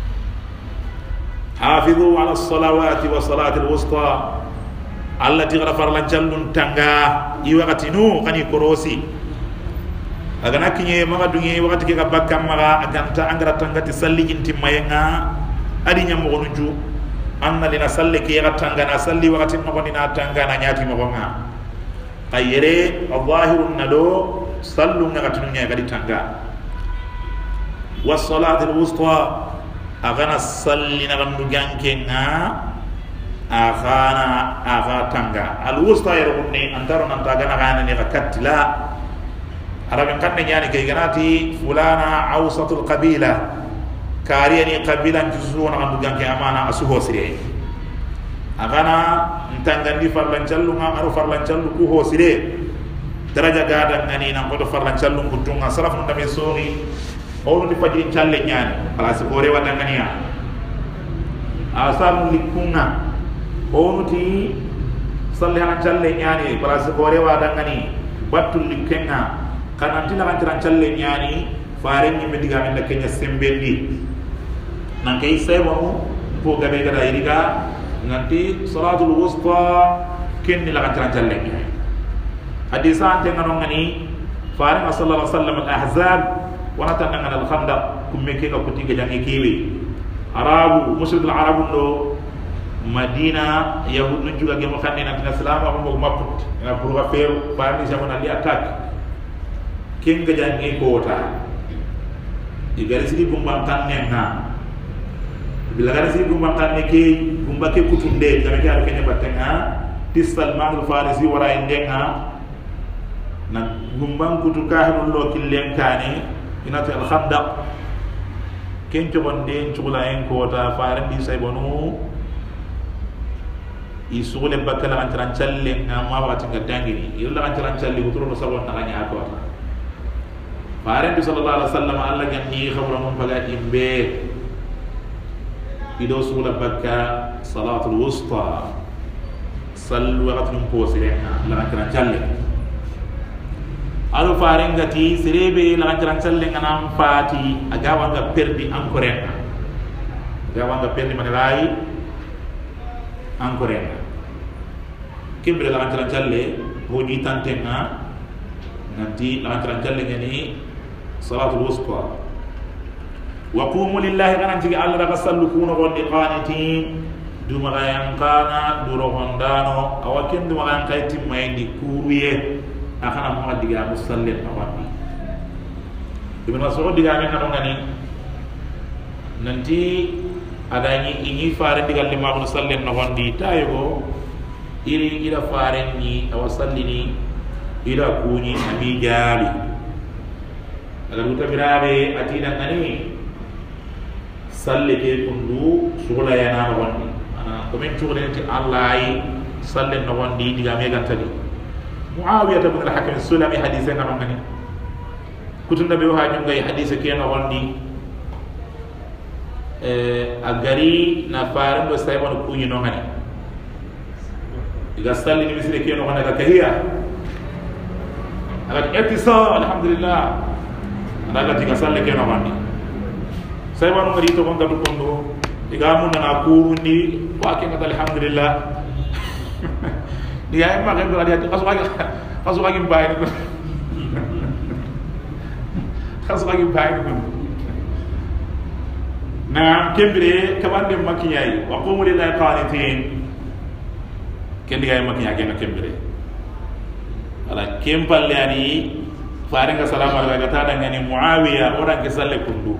Speaker 1: حافظوا على الصلوات والصلاة الوسطى التي غفر لجل تنغا يوغتنو غني كروسي agana kinye maga dunye wakati ke kabaka maga aganta angara tanga ti salli inti mayenga adi nyam ko nuju anna lina salli ke ga tanga na salli wakati no na tanga na nyati mo nga ayere allahirun nado sallu nga gatunya ga di tanga was salatul wusta agana salli na gandu ganke nga agana aga tanga al wusta yarunni andaro nan tagana gana ne katila arabin kanne nyani kay ganati fulana awsatul qabila kariyani qabilan juzuna gandu ganke amana asuho sire agana ntangandi farlan jallu nga aru farlan jallu ku ho sire daraja gada ngani nan ko do farlan jallu kutunga salafun ndame sori onu di fajrin challe nyani palasi kore wadangania asam likunga onu ti salihana challe nyani palasi kore wadangani batul likenga kananti la kan challe nyani fare ni mediga men kenya sembendi nan kay sebo po gabe gada iriga nanti salatul wusta kenni la kan challe nyani hadisan te ngano ngani fare sallallahu alaihi wasallam al ahzab wana tananga al khandaq kummeke ka kutiga jangi kiwi arabu musyrik al arabu do madina yahudu juga ge mo xamne na dina islam ko mo maput na pour ga feew parmi jamana li attaque ken ga jangi ko ta igari sidi bumba tanne na bila gari sidi bumba tanne ke bumba ke kutunde jabe ke arke ne batenga tisal magul farisi wara indenga na bumba kutu kahnu lo killen kane inati al khandaq ken to bonde chugula en kota faare di say bonu isugule bakala antran challe ngama wati ngadangini illa antran challe uturo sabon na nya ko faare di sallallahu alaihi wasallam alla ganni khawra mun faga imbe ido sugula bakka salatul wusta sallu waqtun posirena la antran challe alu farengati serebe la jaran challe ngana fati agawa nga perdi ankore agawa nga perdi manalai ankore kimbre la jaran challe hodi tantenga nanti la jaran challe ngani salatul wusta wa qumu lillahi kana tigi alla raga sallu kuno gondi qanitin duma yang kana duro hondano awakin duma kan kayti mayndi kuruye akana mo diga musallin awati ibn mas'ud diga men no ngani nanti adani ini fare diga lima musallin no wandi tayo iri ila farenni awasallini ila kuni ami jali ala duta birabe atida ngani salle ke kundu sugula yana wonni ana komen tuulenti allah salle no wonni diga me gantali muawiya ibn al-hakim as-sulami hadise ngano ngani kutunda be ha nyum ngay hadise ke no wonni eh agari na faran do saybon kunyi no ngani diga salle ni misire ke no ngana ka kahiya ala etisal alhamdulillah ala diga salle ke no wonni saybon ngari to gonga du kondo diga mun na kurundi wa ke ngata alhamdulillah dia emang kan dia kasus lagi kasus lagi baik itu kasus lagi baik itu nah kembali kawan dia makiai wa qumu lillahi qanitin kendi gay makiai gena kembali ala kembal yani faringa salama daga tada ngani muawiya orang ke salle kundu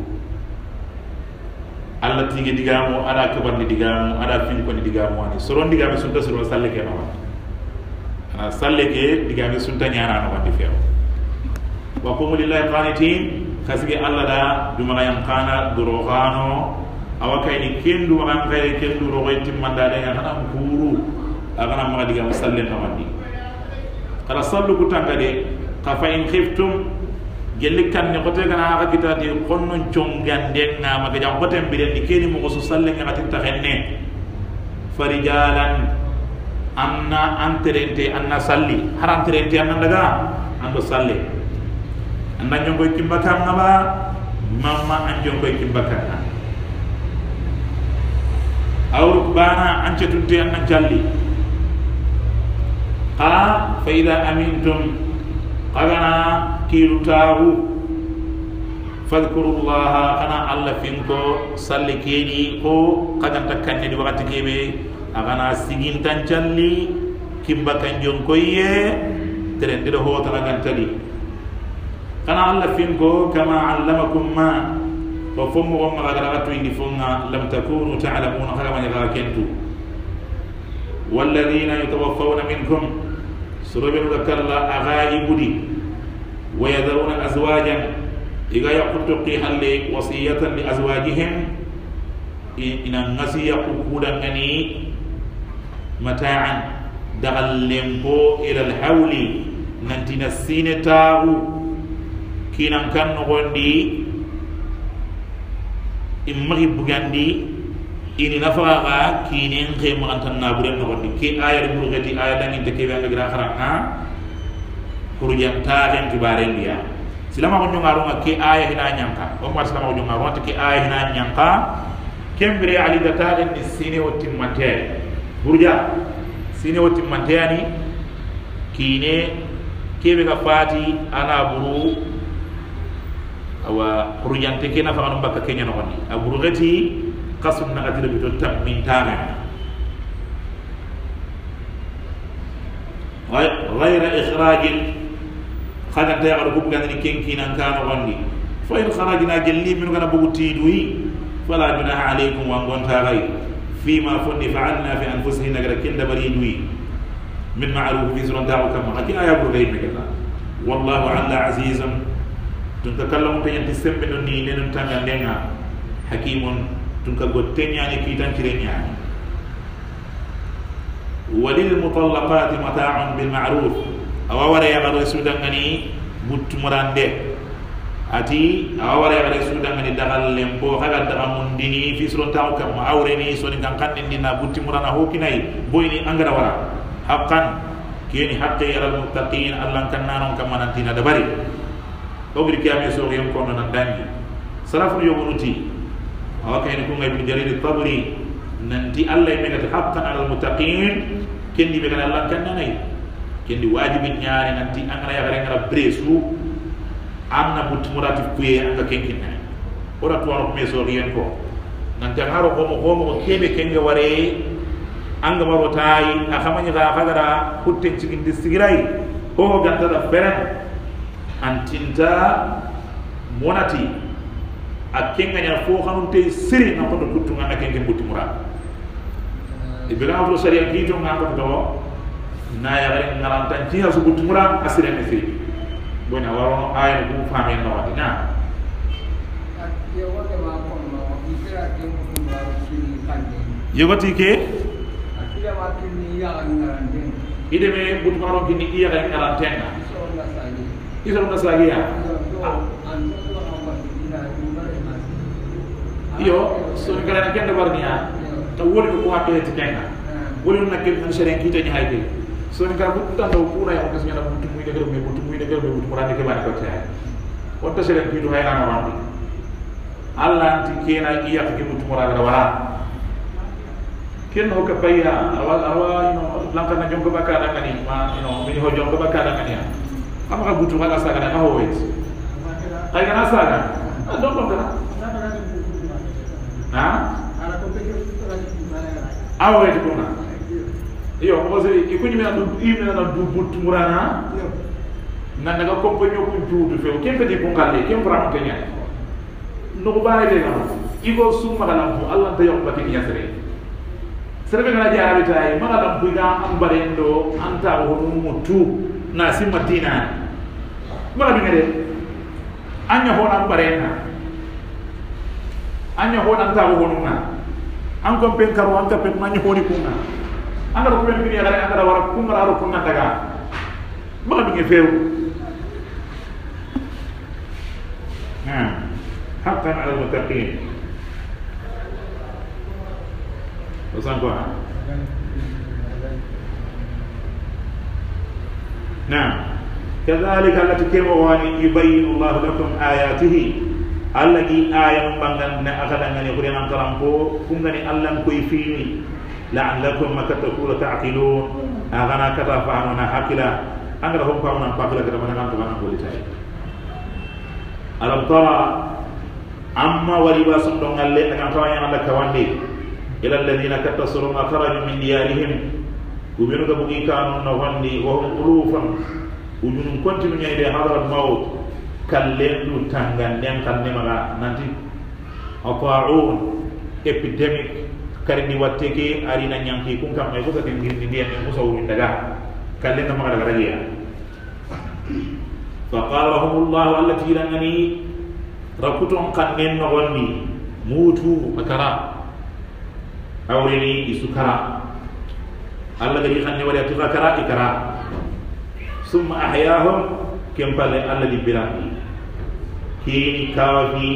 Speaker 1: Allah tigi digamu ada kabar ni digamu ada fin ko ni digamu ani soron digamu sunta soron salle ke nawa ana salle ke digamu sunta nyana no wandi few wa qumu lillahi qanitin khasbi Allah da duma yang kana durogano awakay ni kendu wan kay kendu rogoyti mandade ya kana kuru agana ma digamu salle no wandi kala sallu kutangade ka fa in khiftum gelli kan ne kote kana aka kita di konno chongande nga maga jam kote mbiren di keni mo so salle nga tin taxenne farijalan anna anterente anna salli haram terente anna daga ando salle anna nyongo kimbaka ngaba mama anjongo kimbaka awru bana ance tunte anna jalli ha fa ida amintum qagana kilu tahu fadhkurullaha kana alla finko salli keni ko kagan takkanne di wakati kebe agana sigin tan jalli kimba kanjon koye terende do hota lagan tali kana alla finko kama allamakum ma wa fumu wa magara gatu indi funga lam takunu ta'lamuna khala man yaga kentu walladhina yatawaffawna minkum surabinu dakalla aghaibudi ويذرون أزواجا إذا يقول قيها وصية لأزواجهم إن النسي يقول أني متاعا دغل لمبو إلى الحول ننتنا السين تاغو كينا كان نغندي إمغي بغندي إني نفرغا كينين خيما أنتنا نابرين نغندي كي آية بلغتي آية دانين تكيبان لغرا خرقنا kurujan tagen kibaren dia silama ko nyongaronga ke aya hina nyanka o mar silama ko nyongaronga ke aya hina nyanka kembere ali dataden ni sine o timmante burja sine o timmante ani kine kebe ga fati ana buru awa kurujan te kena fa on bakka kenya no woni aburu gati qasum na gadira bi to tam min tamen غير إخراج خدمت يا رب كان كينكينا كان غني فإن خرجنا جلي من غنا بوتيدوي فلا جناح عليكم وان غير فيما فن فعلنا في أنفسنا غير كند بريدوي من معروف في سرون داو كما لكن آية برغيب كذا والله على عزيز تتكلم تيجي تسمع ني نن تانغا دينا حكيم تنكا غوتنيا ني كيتان تيرنيا وللمطلقات متاع بالمعروف awawara ya gado sudangani butmurande ati awawara ya gado sudangani dagal lempo kaga daga mundini fi suron taw kam awreni soni kan kan dina butmurana hokinai boyni angara wara haqqan kini haqqi al muttaqin allan kannanon kam manantina dabari ogri kiyame so yem kono nan dangi salafu yogunuti awakay ko ngay bi jarir tabri nanti allah megata haqqan al muttaqin kendi be kan allan kannanai kendi wajibin nyaari nanti angara ya gara ngara bresu amna but murati kuye anga kenkinna ora to waro meso riyen ko nanti ngaro ko mo ko mo kebe kenga ware anga maro tay akamanya ga fagara hutten cikin disigirai ko ganta da feren antinta monati akenga nya fo xanun tay siri na ko do kutunga na kenga but murati ibira awro sari ak hito ngako do na ya gari ngarantan ci hasu butumura asire ne fi bona waro ay bu fami no wadina yogoti ke ide me butumura kini iya gari ngarantan iso na sagia iyo so ni kala kende barniya ta woni ko watte ti kenga woni na kel tan seren kita ni hayde so ni kala bu tan do puna ya ko senya na butu muy de gero me butu muy de gero me butu murani ke bani ko tay wonta seren kitu hayna na wandi Allah anti kena iya ke butu murani wala ken ho ka payya awal awal no lanka na jonko bakala ngani ma no mi ho jonko bakala ngani ama ka butu kala saga na ho wet ay kana saga do ko kana ha awo itu kuna iyo ko se ikuni mena du imena na du but murana na daga kompanyo ku juudu fe o kembe di bongale kem fram kenya no ko baale de na igo summa kala bu Allah ta yok bati nya sere sere be na jara bitay mala dam bu ga am barendo anta ho mutu na simatina mala bi ngade anya ho na barena anya ho anta ho nuna an ko pen karo an ka pen manya ho ni kunna anga ko pen ni ala anga wara kunna ro kunna daga ba bi ngefew ha haqqan ala almuttaqin wasan ko نعم كذلك التي كما واني يبين الله لكم آياته الذي آية بانغان أخذنا أن يقول أن ترامبو كنغني ألم كيفيني لعلكم ما تقول تعقلون أغنى كتافعنا حكلا أنغر هم فاونا فاقلا كتافعنا كتافعنا نقول تاي ألم ترى أما ولباس دون اللي أن ترى لك واندي إلى الذين كتصروا ما خرجوا من ديارهم وبينو كبوكي كانوا نواندي وهم ألوفا وجنون كنتم يدي حضر الموت كاللندو تنغان ديان كالنمغا نانتي أطاعون epidemic كارني واتيكي أرينا نيانكي كون كام يكوسا تنجين ديان يكوسا ورندغا كاللندو مغا دغرغيا فقال لهم الله التي لنني ركوتون كنن نغني موتوا مكرا أوريني إسكرا الله الذي خلني ولي أتذكرا إكرا ثم أحياهم كم قال الذي براني كيني كافي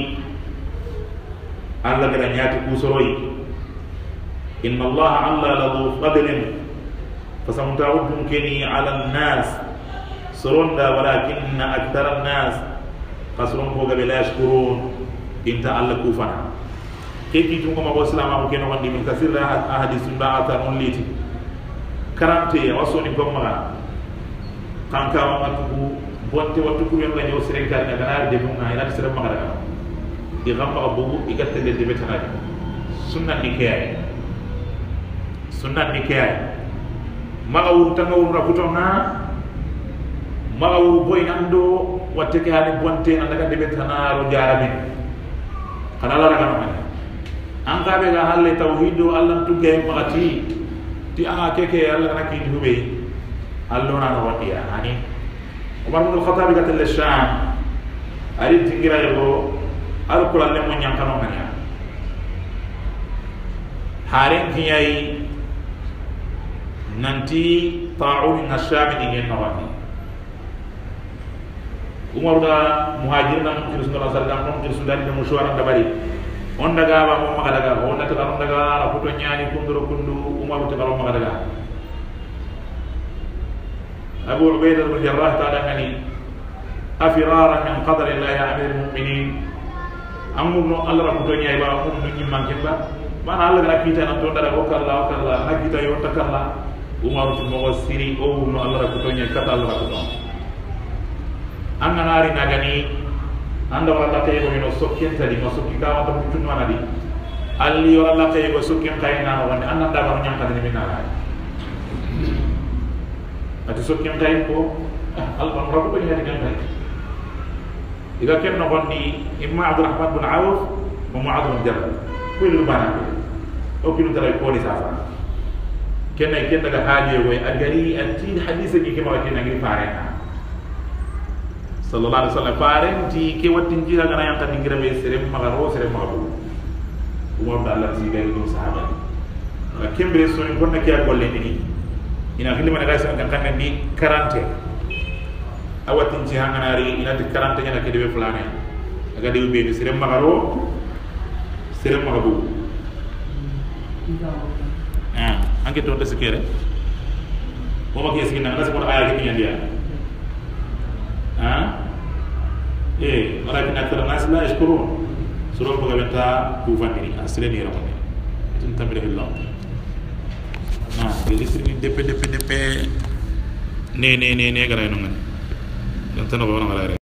Speaker 1: الله قال نياتي كوسروي إن الله على لذو فضل فسمتعودهم كني على الناس سروندا ولكن أكثر الناس قصرون فوق بلا يشكرون إنت الله كوفنا كيف يجونكم أبو سلام أبو كنو من كثير أحاديث بعث نوليتي karante wasoni gomma kanka wa matubu bonte wattu ko yon ngani o sere kar na ganar de bunga ina sere magara di gamba abu igatte de de betana sunna nikay sunna nikay maga wuru tanga wuru rakutona maga wuru boy nando watte ke hali bonte anda de betana ro jarabe kana la raga man an ka be ga halle tauhidu allah tugge magati ti anga keke Allah nak ini hube Allah na wadiya ani Umar bin Khattab gatal Sham ari tingira yo al Quran le mo nyankano ngania haren kiyai nanti ta'un nasham ni ngen nawani Umar da muhajir nan Rasulullah sallallahu alaihi wasallam ko sudan de mushwara da bari on daga ba mo maga daga on daga on daga raputo nyani kunduro kundu Umar te kala maga daga Abu Ubaidah bin Jarrah ta'ala ngani afirara min qadar Allah ya amir mu'minin amu no Allah raputo nyai ba mo ni manke ba mana Allah ga kita na to daga ko kala kala na kita yo takalla Umar te mo siri o no Allah raputo nyai kata Allah raputo anna nari nagani anda wala tay ko no sokken tadi masukki ka wata mutun manadi alli wala tay ko sokken kayna wonde anda dabar nyam tan ni minala ati sokken tay ko alban rabbu ni hadi kan ida ken no gondi imma Abdurrahman bin Auf wa Mu'adh bin Jabal kullu bana o kinu tara ko ni safa kenna kenna ga haaje way agari anti hadith ni ke ma kenna ngi faare sallallahu alaihi wasallam parenti ke wattin jira gana yang kan ngira be serem magaro serem magabu umar da Allah ti be do sahaba la kembe so ni gonna ke golle ni ina hilima na gasa kan kan ni quarante awatin ci hanganari ina de quarante nyana ke de fulane aga de be ni serem magaro serem magabu ah anke to de sekere o ma ke sikina na se ko aya ke nyandia ها ايه ولكن اكثر الناس لا يشكرون سورة بغبتا كوفاني اسلني رمضان تنتبه الله ها بيلتري دبي دبي دبي ني ني ني ني غراي نون تنو بونا غراي